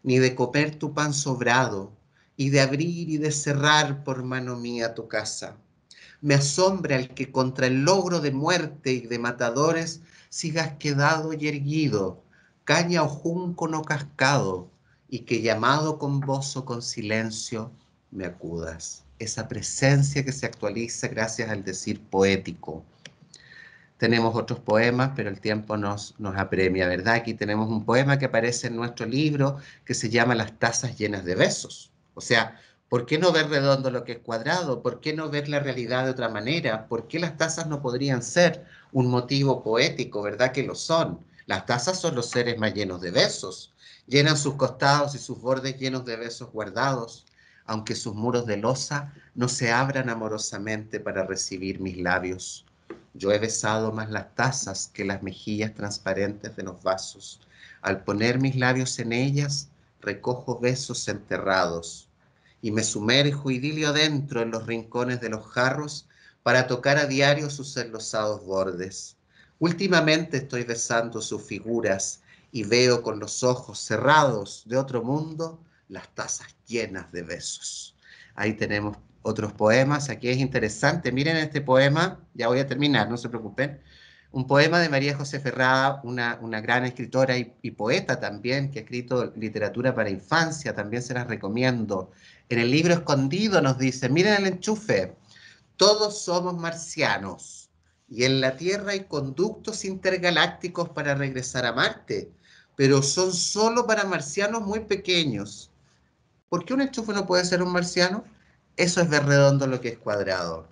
Speaker 2: ni de comer tu pan sobrado, y de abrir y de cerrar por mano mía tu casa. Me asombra el que contra el logro de muerte y de matadores sigas quedado y erguido, caña o junco no cascado, y que llamado con voz o con silencio me acudas. Esa presencia que se actualiza gracias al decir poético. Tenemos otros poemas, pero el tiempo nos apremia, ¿verdad? Aquí tenemos un poema que aparece en nuestro libro que se llama Las tazas llenas de besos. O sea, ¿por qué no ver redondo lo que es cuadrado? ¿Por qué no ver la realidad de otra manera? ¿Por qué las tazas no podrían ser un motivo poético, verdad que lo son? Las tazas son los seres más llenos de besos. Llenan sus costados y sus bordes llenos de besos guardados, aunque sus muros de losa no se abran amorosamente para recibir mis labios. Yo he besado más las tazas que las mejillas transparentes de los vasos. Al poner mis labios en ellas, recojo besos enterrados y me sumerjo idilio adentro en los rincones de los jarros para tocar a diario sus enlosados bordes. Últimamente estoy besando sus figuras y veo con los ojos cerrados de otro mundo las tazas llenas de besos. Ahí tenemos otros poemas. Aquí es interesante. Miren este poema, ya voy a terminar, no se preocupen. Un poema de María José Ferrada, una gran escritora y poeta también, que ha escrito literatura para infancia, también se las recomiendo. En el libro Escondido nos dice, miren el enchufe, todos somos marcianos y en la Tierra hay conductos intergalácticos para regresar a Marte, pero son solo para marcianos muy pequeños. ¿Por qué un enchufe no puede ser un marciano? Eso es ver redondo lo que es cuadrado.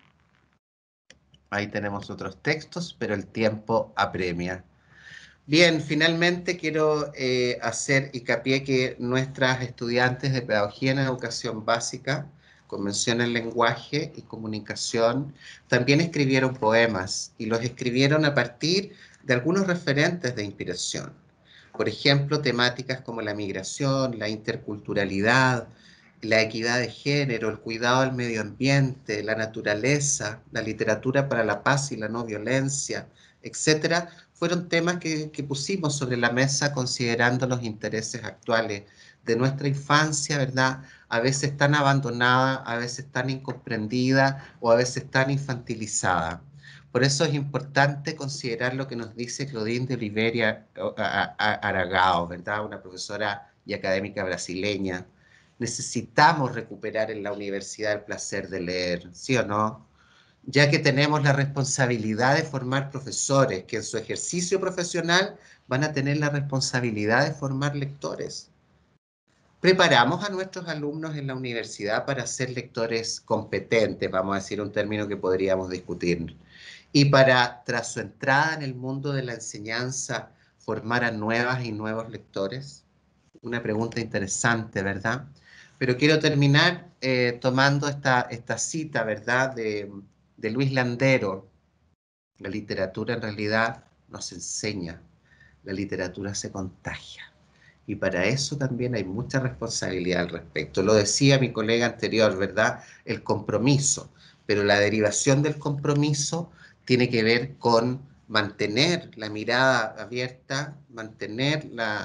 Speaker 2: Ahí tenemos otros textos, pero el tiempo apremia. Bien, finalmente quiero hacer hincapié que nuestras estudiantes de Pedagogía en Educación Básica, con mención en lenguaje y comunicación, también escribieron poemas y los escribieron a partir de algunos referentes de inspiración. Por ejemplo, temáticas como la migración, la interculturalidad, la equidad de género, el cuidado del medio ambiente, la naturaleza, la literatura para la paz y la no violencia, etcétera, fueron temas que pusimos sobre la mesa considerando los intereses actuales de nuestra infancia, ¿verdad? A veces tan abandonada, a veces tan incomprendida o a veces tan infantilizada. Por eso es importante considerar lo que nos dice Claudine de Oliveira Aragao, ¿verdad? Una profesora y académica brasileña. Necesitamos recuperar en la universidad el placer de leer, ¿sí o no? Ya que tenemos la responsabilidad de formar profesores que en su ejercicio profesional van a tener la responsabilidad de formar lectores. Preparamos a nuestros alumnos en la universidad para ser lectores competentes, vamos a decir un término que podríamos discutir, y para, tras su entrada en el mundo de la enseñanza, formar a nuevas y nuevos lectores. Una pregunta interesante, ¿verdad? Pero quiero terminar tomando esta cita, ¿verdad? De Luis Landero. La literatura en realidad nos enseña, la literatura se contagia. Y para eso también hay mucha responsabilidad al respecto. Lo decía mi colega anterior, ¿verdad? El compromiso. Pero la derivación del compromiso tiene que ver con mantener la mirada abierta, mantener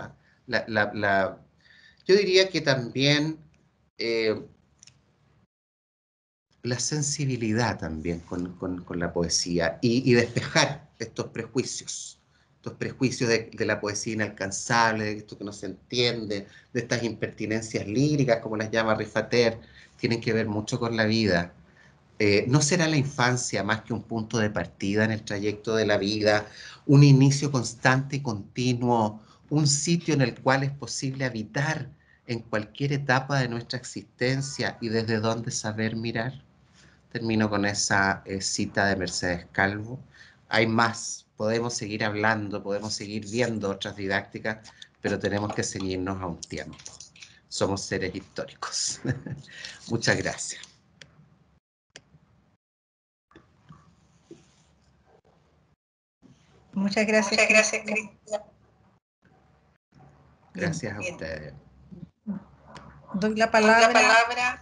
Speaker 2: yo diría que también eh, la sensibilidad también con la poesía y despejar estos prejuicios de la poesía inalcanzable, de esto que no se entiende, de estas impertinencias líricas, como las llama Rifater, tienen que ver mucho con la vida. ¿No será la infancia más que un punto de partida en el trayecto de la vida, un inicio constante y continuo, un sitio en el cual es posible habitar en cualquier etapa de nuestra existencia y desde donde saber mirar? Termino con esa cita de Mercedes Calvo. Hay más, podemos seguir hablando, podemos seguir viendo otras didácticas, pero tenemos que seguirnos a un tiempo. Somos seres históricos. Muchas gracias.
Speaker 1: Muchas gracias, Cristian.
Speaker 2: Gracias a ustedes.
Speaker 1: Doy la palabra.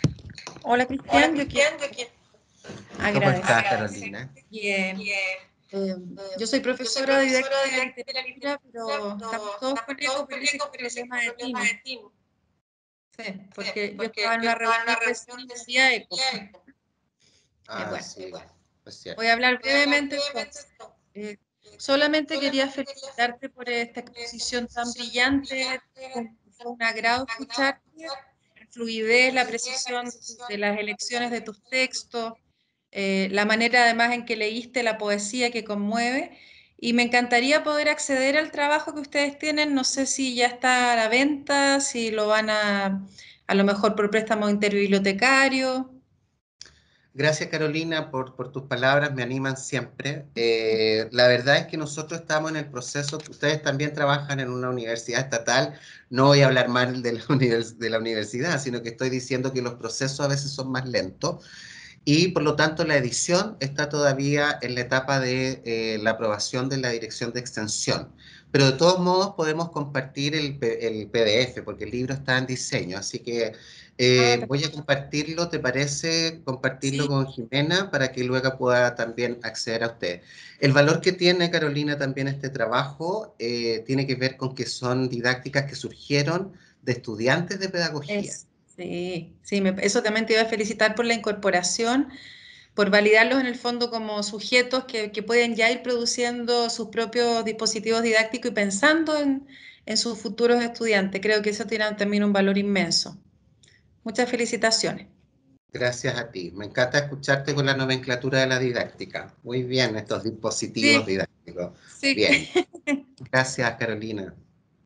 Speaker 3: Hola, Cristian.
Speaker 2: ¿Cómo estás, Carolina?
Speaker 3: Bien. Eh, yo soy profesora de didáctica de literatura, pero estamos todos con eco, parece que es problema de Teams. Sí, porque yo estaba en una reunión recién y decía eco. Bueno,
Speaker 2: Sí, es cierto.
Speaker 3: voy a hablar brevemente entonces. Solamente quería felicitarte por esta exposición tan brillante. Fue un agrado escucharte, la fluidez, la precisión de las elecciones de tus textos, la manera además en que leíste la poesía que conmueve. Y me encantaría poder acceder al trabajo que ustedes tienen. No sé si ya está a la venta, si lo van a lo mejor por préstamo interbibliotecario.
Speaker 2: Gracias, Carolina, por tus palabras, me animan siempre. La verdad es que nosotros estamos en el proceso, ustedes también trabajan en una universidad estatal, no voy a hablar mal de de la universidad, sino que estoy diciendo que los procesos a veces son más lentos y por lo tanto la edición está todavía en la etapa de la aprobación de la dirección de extensión. Pero de todos modos podemos compartir el PDF porque el libro está en diseño, así que voy a compartirlo, ¿te parece? Compartirlo
Speaker 3: Sí.
Speaker 2: con Jimena para que luego pueda también acceder a usted. El valor que tiene, Carolina, también este trabajo tiene que ver con que son didácticas que surgieron de estudiantes de pedagogía.
Speaker 3: Sí, sí, eso también te iba a felicitar por la incorporación, por validarlos en el fondo como sujetos que pueden ya ir produciendo sus propios dispositivos didácticos y pensando en sus futuros estudiantes. Creo que eso tiene también un valor inmenso. Muchas felicitaciones.
Speaker 2: Gracias a ti. Me encanta escucharte con la nomenclatura de la didáctica. Muy bien, estos dispositivos
Speaker 3: Sí,
Speaker 2: didácticos.
Speaker 3: sí.
Speaker 2: Bien. Gracias, Carolina.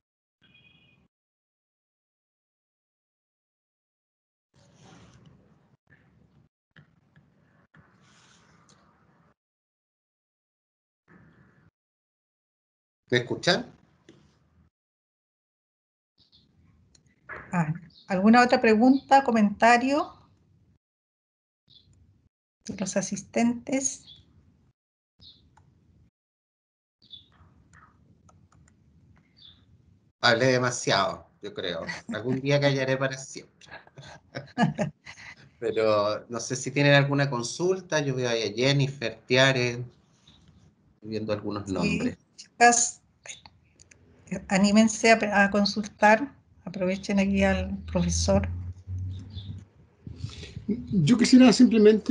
Speaker 2: ¿Me escuchan?
Speaker 1: ¿Alguna otra pregunta, comentario de los asistentes?
Speaker 2: Hablé demasiado, yo creo. Algún día callaré para siempre. Pero no sé si tienen alguna consulta. Yo veo ahí a Jennifer, Tiare, viendo algunos
Speaker 1: Sí,
Speaker 2: nombres.
Speaker 1: chicas, anímense a consultar, aprovechen aquí al profesor.
Speaker 4: Yo quisiera simplemente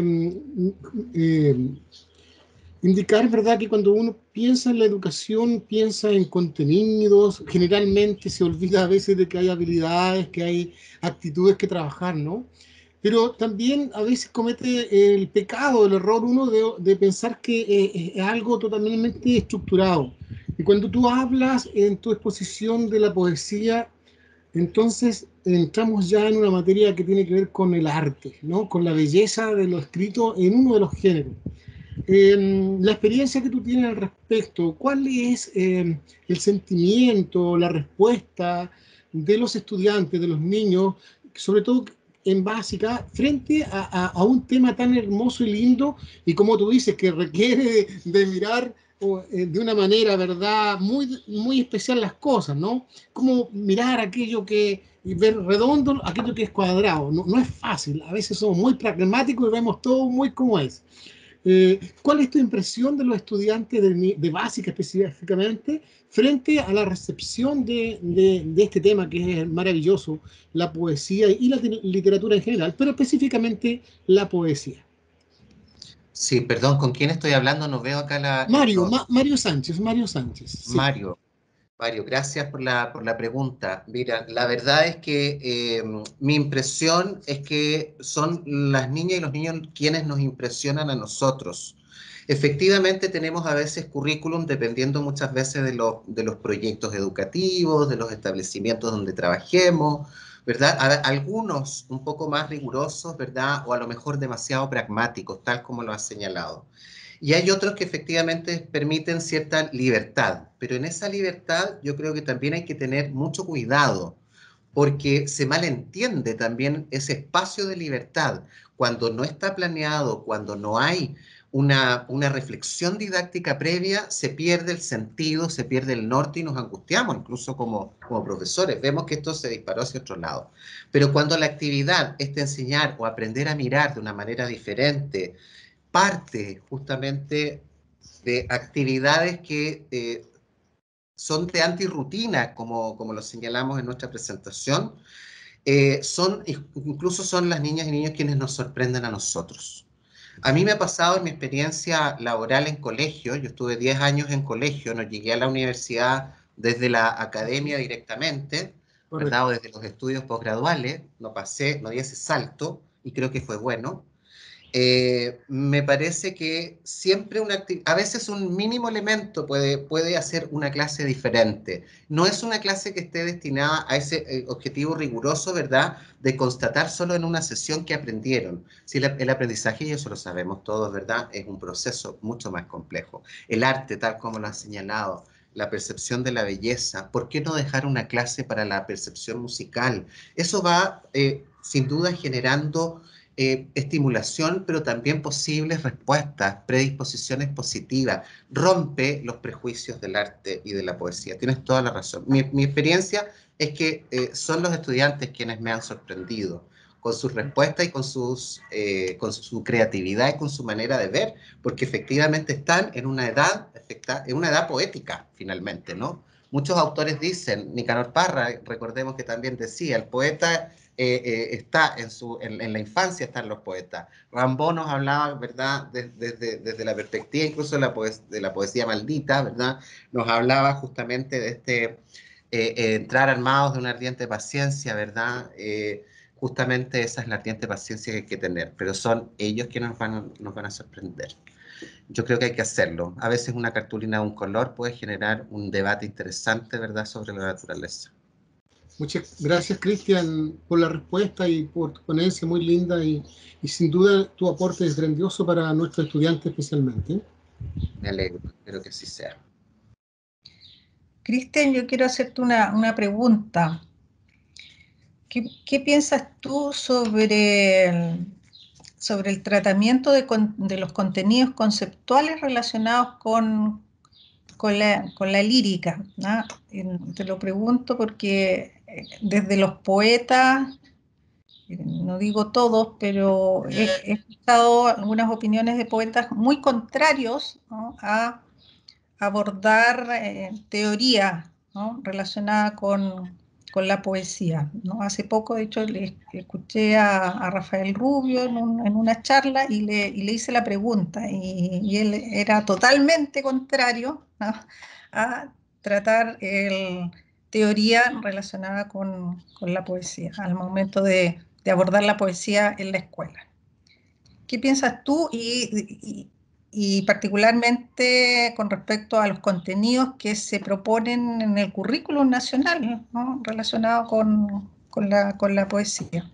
Speaker 4: indicar, ¿verdad?, que cuando uno piensa en la educación, piensa en contenidos, generalmente se olvida a veces de que hay habilidades, que hay actitudes que trabajar, ¿no? Pero también a veces comete el pecado, el error uno de pensar que es algo totalmente estructurado. Y cuando tú hablas en tu exposición de la poesía, entonces entramos ya en una materia que tiene que ver con el arte, ¿no? Con la belleza de lo escrito en uno de los géneros. La experiencia que tú tienes al respecto, ¿cuál es el sentimiento, la respuesta de los estudiantes, de los niños, sobre todo en básica, frente a un tema tan hermoso y lindo y como tú dices, que requiere de mirar de una manera, ¿verdad?, muy especial las cosas, ¿no? Como mirar aquello que, y ver redondo aquello que es cuadrado. No, no es fácil, a veces somos muy pragmáticos y vemos todo muy como es. ¿Cuál es tu impresión de los estudiantes de básica específicamente frente a la recepción de este tema que es maravilloso, la poesía y la literatura en general, pero específicamente la poesía?
Speaker 2: Sí, perdón, ¿con quién estoy hablando? No veo acá
Speaker 4: Mario, Mario Sánchez, Mario Sánchez, sí.
Speaker 2: Mario. Mario, gracias por la pregunta. Mira, la verdad es que mi impresión es que son las niñas y los niños quienes nos impresionan a nosotros. Efectivamente, tenemos a veces currículum dependiendo muchas veces de los proyectos educativos, de los establecimientos donde trabajemos, ¿verdad? Algunos un poco más rigurosos, ¿verdad? O a lo mejor demasiado pragmáticos, tal como lo has señalado. Y hay otros que efectivamente permiten cierta libertad, pero en esa libertad yo creo que también hay que tener mucho cuidado, porque se malentiende también ese espacio de libertad cuando no está planeado, cuando no hay una reflexión didáctica previa, se pierde el sentido, se pierde el norte y nos angustiamos, incluso como profesores. Vemos que esto se disparó hacia otro lado. Pero cuando la actividad es de enseñar o aprender a mirar de una manera diferente, parte justamente de actividades que son de antirrutina, como lo señalamos en nuestra presentación, incluso son las niñas y niños quienes nos sorprenden a nosotros. A mí me ha pasado en mi experiencia laboral en colegio, yo estuve 10 años en colegio, no llegué a la universidad desde la academia directamente, ¿verdad? O desde los estudios posgraduales, no di ese salto y creo que fue bueno. Me parece que siempre a veces un mínimo elemento puede hacer una clase diferente. No es una clase que esté destinada a ese objetivo riguroso, ¿verdad?, de constatar solo en una sesión que aprendieron. Si el aprendizaje, y eso lo sabemos todos, ¿verdad?, es un proceso mucho más complejo. El arte, tal como lo han señalado, la percepción de la belleza, ¿por qué no dejar una clase para la percepción musical? Eso va, sin duda, generando estimulación, pero también posibles respuestas, predisposiciones positivas, rompe los prejuicios del arte y de la poesía. Tienes toda la razón. Mi experiencia es que son los estudiantes quienes me han sorprendido con sus respuestas y con su creatividad y con su manera de ver, porque efectivamente están en una edad poética, finalmente, ¿no? Muchos autores dicen, Nicanor Parra, recordemos que también decía, el poeta está en la infancia, están los poetas. Rimbaud nos hablaba, ¿verdad?, desde la perspectiva incluso de la poesía maldita, ¿verdad?, nos hablaba justamente de entrar armados de una ardiente paciencia, ¿verdad? Justamente esa es la ardiente paciencia que hay que tener, pero son ellos quienes nos van a sorprender. Yo creo que hay que hacerlo. A veces una cartulina de un color puede generar un debate interesante, ¿verdad?, sobre la naturaleza.
Speaker 4: Muchas gracias, Cristian, por la respuesta y por tu ponencia muy linda y sin duda tu aporte es grandioso para nuestros estudiantes especialmente.
Speaker 2: Me alegro, espero que así sea.
Speaker 1: Cristian, yo quiero hacerte una pregunta. ¿Qué piensas tú sobre el tratamiento de los contenidos conceptuales relacionados con la lírica, ¿no? Te lo pregunto porque desde los poetas, no digo todos, pero he escuchado algunas opiniones de poetas muy contrarios, ¿no?, a abordar teoría, ¿no?, relacionada con la poesía, ¿no? Hace poco, de hecho, le escuché a Rafael Rubio en una charla y le hice la pregunta, y él era totalmente contrario, ¿no?, a tratar teoría relacionada con la poesía, al momento de abordar la poesía en la escuela. ¿Qué piensas tú y particularmente con respecto a los contenidos que se proponen en el currículum nacional, ¿no?, relacionado con la poesía?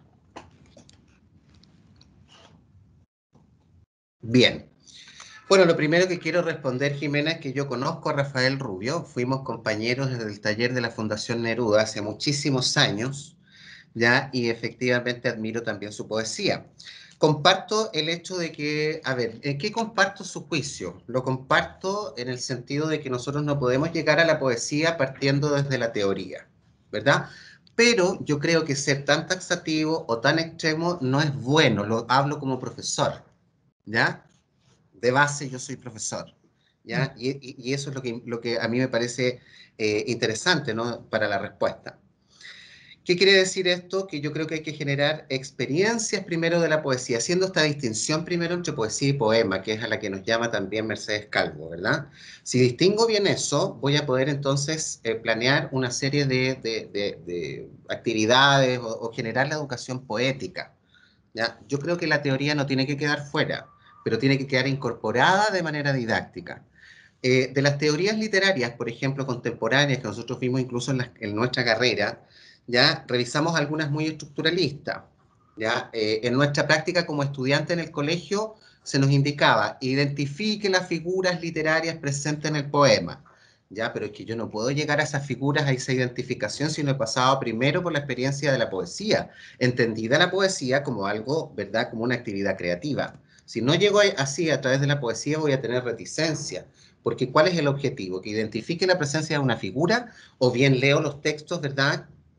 Speaker 2: Bien. Bueno, lo primero que quiero responder, Jimena, es que yo conozco a Rafael Rubio. Fuimos compañeros desde el taller de la Fundación Neruda hace muchísimos años, ¿ya? Y efectivamente admiro también su poesía. Comparto el hecho de que, a ver, ¿en qué comparto su juicio? Lo comparto en el sentido de que nosotros no podemos llegar a la poesía partiendo desde la teoría, ¿verdad? Pero yo creo que ser tan taxativo o tan extremo no es bueno, lo hablo como profesor, ¿ya? De base yo soy profesor, ¿ya? Y eso es lo que a mí me parece interesante, ¿no?, para la respuesta. ¿Qué quiere decir esto? Que yo creo que hay que generar experiencias primero de la poesía, haciendo esta distinción primero entre poesía y poema, que es a la que nos llama también Mercedes Calvo, ¿verdad? Si distingo bien eso, voy a poder entonces planear una serie de actividades o generar la educación poética, ¿ya? Yo creo que la teoría no tiene que quedar fuera, pero tiene que quedar incorporada de manera didáctica. De las teorías literarias, por ejemplo, contemporáneas, que nosotros vimos incluso en nuestra carrera, ¿ya? Revisamos algunas muy estructuralistas, ¿ya? En nuestra práctica como estudiante en el colegio se nos indicaba, identifique las figuras literarias presentes en el poema, ¿ya? Pero es que yo no puedo llegar a esas figuras, a esa identificación, si no he pasado primero por la experiencia de la poesía, entendida la poesía como algo, ¿verdad?, como una actividad creativa. Si no llego así a través de la poesía, voy a tener reticencia, porque ¿cuál es el objetivo? Que identifique la presencia de una figura, o bien leo los textos, ¿verdad?,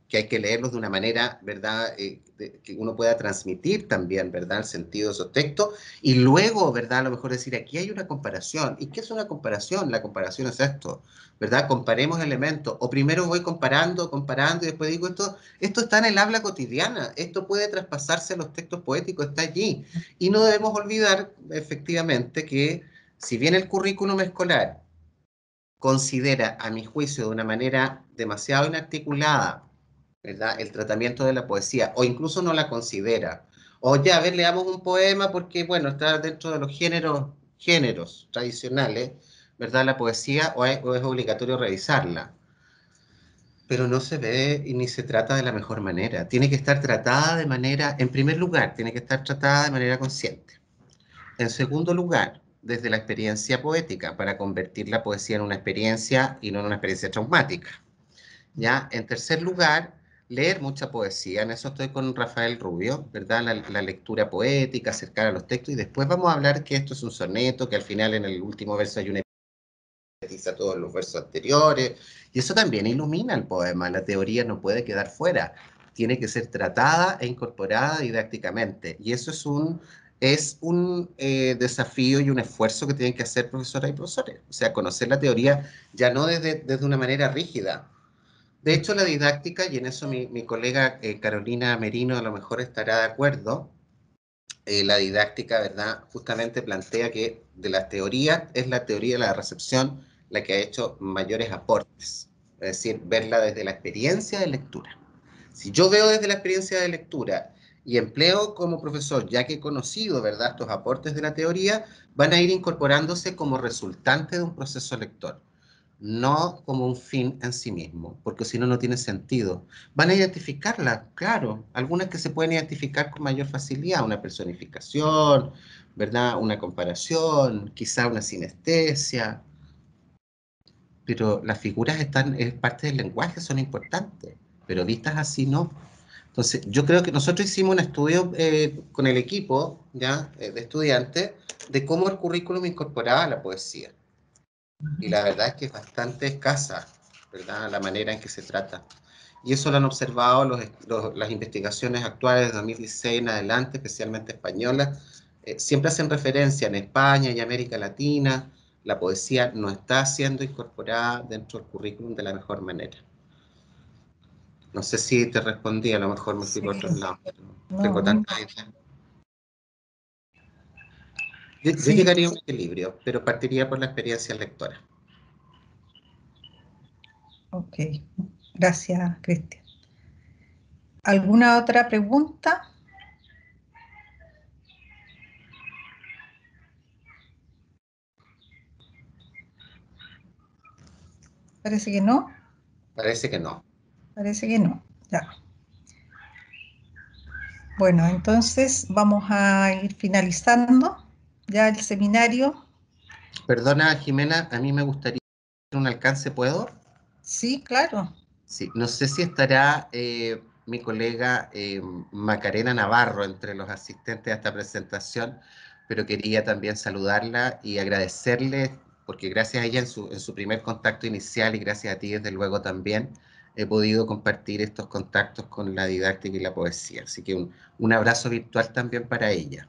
Speaker 2: que hay que leerlos de una manera, ¿verdad?, que uno pueda transmitir también, ¿verdad?, el sentido de esos textos, y luego, ¿verdad?, a lo mejor decir, aquí hay una comparación. ¿Y qué es una comparación? La comparación es esto, ¿verdad? Comparemos elementos, o primero voy comparando, y después digo, esto está en el habla cotidiana, esto puede traspasarse a los textos poéticos, está allí. Y no debemos olvidar, efectivamente, que si bien el currículum escolar considera, a mi juicio, de una manera demasiado inarticulada, ¿verdad?, el tratamiento de la poesía, o incluso no la considera, o ya, a ver, leamos un poema porque, bueno, está dentro de los géneros tradicionales, ¿verdad?, la poesía, o es obligatorio revisarla. Pero no se ve y ni se trata de la mejor manera. Tiene que estar tratada de manera, en primer lugar, tiene que estar tratada de manera consciente. En segundo lugar, desde la experiencia poética, para convertir la poesía en una experiencia y no en una experiencia traumática. ¿Ya? En tercer lugar, leer mucha poesía. En eso estoy con Rafael Rubio, ¿verdad? La lectura poética, acercar a los textos. Y después vamos a hablar que esto es un soneto, que al final en el último verso hay una epítesis a todos los versos anteriores. Y eso también ilumina el poema. La teoría no puede quedar fuera. Tiene que ser tratada e incorporada didácticamente. Y eso es un desafío y un esfuerzo que tienen que hacer profesoras y profesores. O sea, conocer la teoría ya no desde una manera rígida. De hecho, la didáctica, y en eso mi colega Carolina Merino a lo mejor estará de acuerdo, la didáctica, ¿verdad?, justamente plantea que de las teorías es la teoría de la recepción la que ha hecho mayores aportes, es decir, verla desde la experiencia de lectura. Si yo veo desde la experiencia de lectura y empleo como profesor, ya que he conocido, ¿verdad?, estos aportes de la teoría, van a ir incorporándose como resultante de un proceso lector, no como un fin en sí mismo, porque si no, no tiene sentido. Van a identificarla, claro, algunas que se pueden identificar con mayor facilidad, una personificación, ¿verdad?, una comparación, quizá una sinestesia, pero las figuras es parte del lenguaje, son importantes, pero vistas así no. Entonces, yo creo que nosotros hicimos un estudio con el equipo, ¿ya?, de estudiantes, de cómo el currículum incorporaba la poesía. Y la verdad es que es bastante escasa, ¿verdad?, la manera en que se trata. Y eso lo han observado las investigaciones actuales de 2016 en adelante, especialmente españolas. Siempre hacen referencia en España y América Latina, la poesía no está siendo incorporada dentro del currículum de la mejor manera. No sé si te respondí, a lo mejor me fui por otro lado, pero tengo tanta idea. Yo llegaría a un equilibrio, pero partiría por la experiencia lectora.
Speaker 1: Ok, gracias, Cristian. ¿Alguna otra pregunta? Parece que no.
Speaker 2: Parece que no.
Speaker 1: Parece que no. Ya. Bueno, entonces vamos a ir finalizando ya el seminario.
Speaker 2: Perdona, Jimena, a mí me gustaría hacer un alcance, ¿puedo?
Speaker 1: Sí, claro.
Speaker 2: Sí, no sé si estará mi colega Macarena Navarro entre los asistentes a esta presentación, pero quería también saludarla y agradecerle, porque gracias a ella en su primer contacto inicial y gracias a ti desde luego también, he podido compartir estos contactos con la didáctica y la poesía. Así que un abrazo virtual también para ella.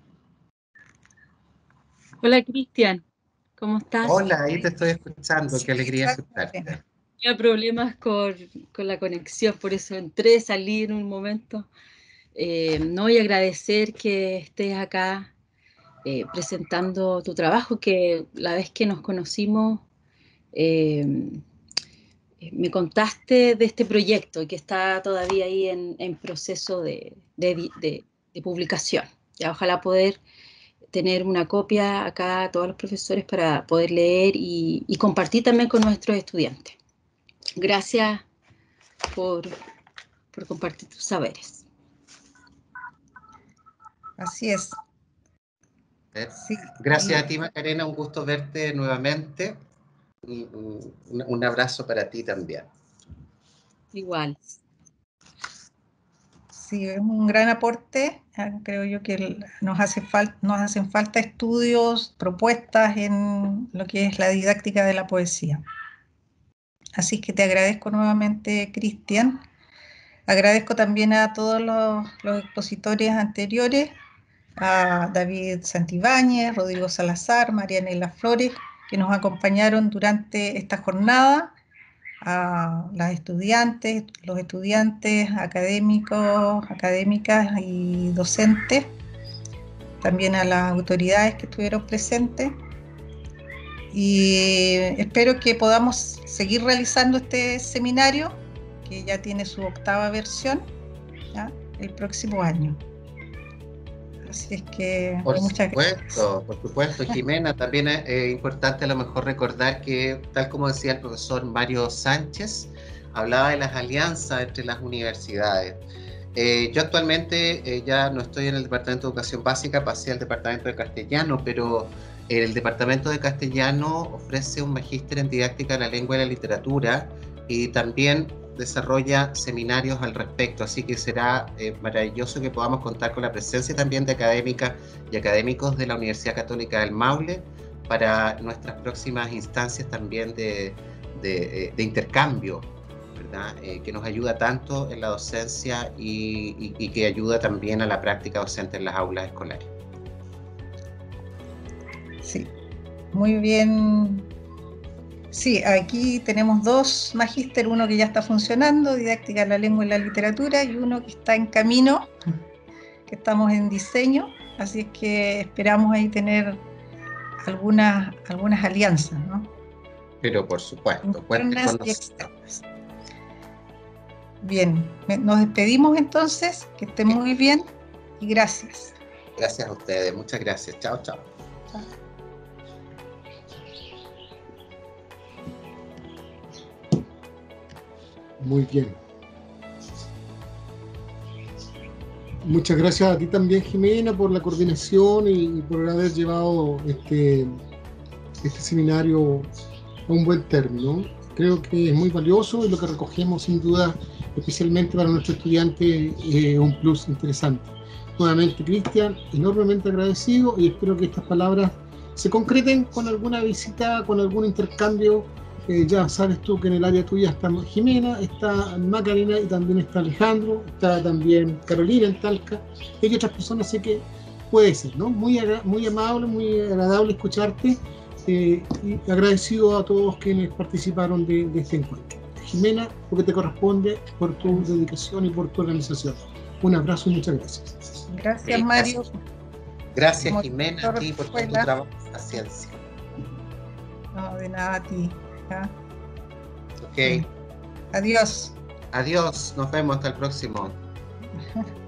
Speaker 5: Hola Cristian, ¿cómo estás?
Speaker 2: Hola, ahí te estoy escuchando, qué alegría
Speaker 1: Claro,
Speaker 2: escucharte.
Speaker 5: Tenía problemas con la conexión, por eso entré, salí en un momento. No, y agradecer que estés acá presentando tu trabajo, que la vez que nos conocimos eh, me contaste de este proyecto que está todavía ahí en proceso de publicación. Ya, ojalá poder tener una copia acá a todos los profesores para poder leer y compartir también con nuestros estudiantes. Gracias por compartir tus saberes.
Speaker 1: así es. Sí,
Speaker 2: Gracias a ti, Macarena, un gusto verte nuevamente. Un abrazo para ti también.
Speaker 5: Igual.
Speaker 1: sí, es un gran aporte. Creo yo que nos hacen falta estudios, propuestas en lo que es la didáctica de la poesía. Así que te agradezco nuevamente, Cristian. Agradezco también a todos los expositores anteriores, a David Santibáñez, Rodrigo Salazar, Marianela Flores, que nos acompañaron durante esta jornada, a las estudiantes, los estudiantes académicos, académicas y docentes, también a las autoridades que estuvieron presentes. Y espero que podamos seguir realizando este seminario, que ya tiene su 8ª versión, ¿ya?, el próximo año. Así es que muchas gracias.
Speaker 2: Por supuesto, Jimena, también es importante a lo mejor recordar que, tal como decía el profesor Mario Sánchez, hablaba de las alianzas entre las universidades. Yo actualmente ya no estoy en el Departamento de Educación Básica, pasé al Departamento de Castellano, pero el Departamento de Castellano ofrece un magíster en didáctica de la lengua y la literatura y también desarrolla seminarios al respecto, así que será maravilloso que podamos contar con la presencia también de académicas y académicos de la Universidad Católica del Maule para nuestras próximas instancias también de intercambio, ¿verdad? Que nos ayuda tanto en la docencia y que ayuda también a la práctica docente en las aulas escolares.
Speaker 1: Sí, muy bien. Sí, aquí tenemos 2 magíster, uno que ya está funcionando, didáctica de la lengua y la literatura, y uno que está en camino, que estamos en diseño, así es que esperamos ahí tener algunas alianzas, ¿no?
Speaker 2: Pero por supuesto,
Speaker 1: internas y externas. Bien, nos despedimos entonces, que estén muy bien y gracias.
Speaker 2: Gracias a ustedes, muchas gracias. Chao, chao.
Speaker 1: Chao.
Speaker 4: Muy bien. Muchas gracias a ti también, Jimena, por la coordinación y por haber llevado este seminario a un buen término. Creo que es muy valioso y lo que recogemos, sin duda, especialmente para nuestros estudiantes, es un plus interesante. Nuevamente, Cristian, enormemente agradecido y espero que estas palabras se concreten con alguna visita, con algún intercambio. Ya sabes tú que en el área tuya está Jimena, está Macarena y también está Alejandro, está también Carolina en Talca, y otras personas. Sé que puede ser, ¿no? Muy amable, muy agradable escucharte, y agradecido a todos quienes participaron de este encuentro. Jimena, lo que te corresponde por tu dedicación y por tu organización. Un abrazo y muchas gracias.
Speaker 1: Gracias, Mario.
Speaker 2: Gracias, Jimena, a ti por todo tu trabajo en la ciencia.
Speaker 1: No, de nada a ti.
Speaker 2: Ok.
Speaker 1: Adiós.
Speaker 2: Adiós, nos vemos hasta el próximo.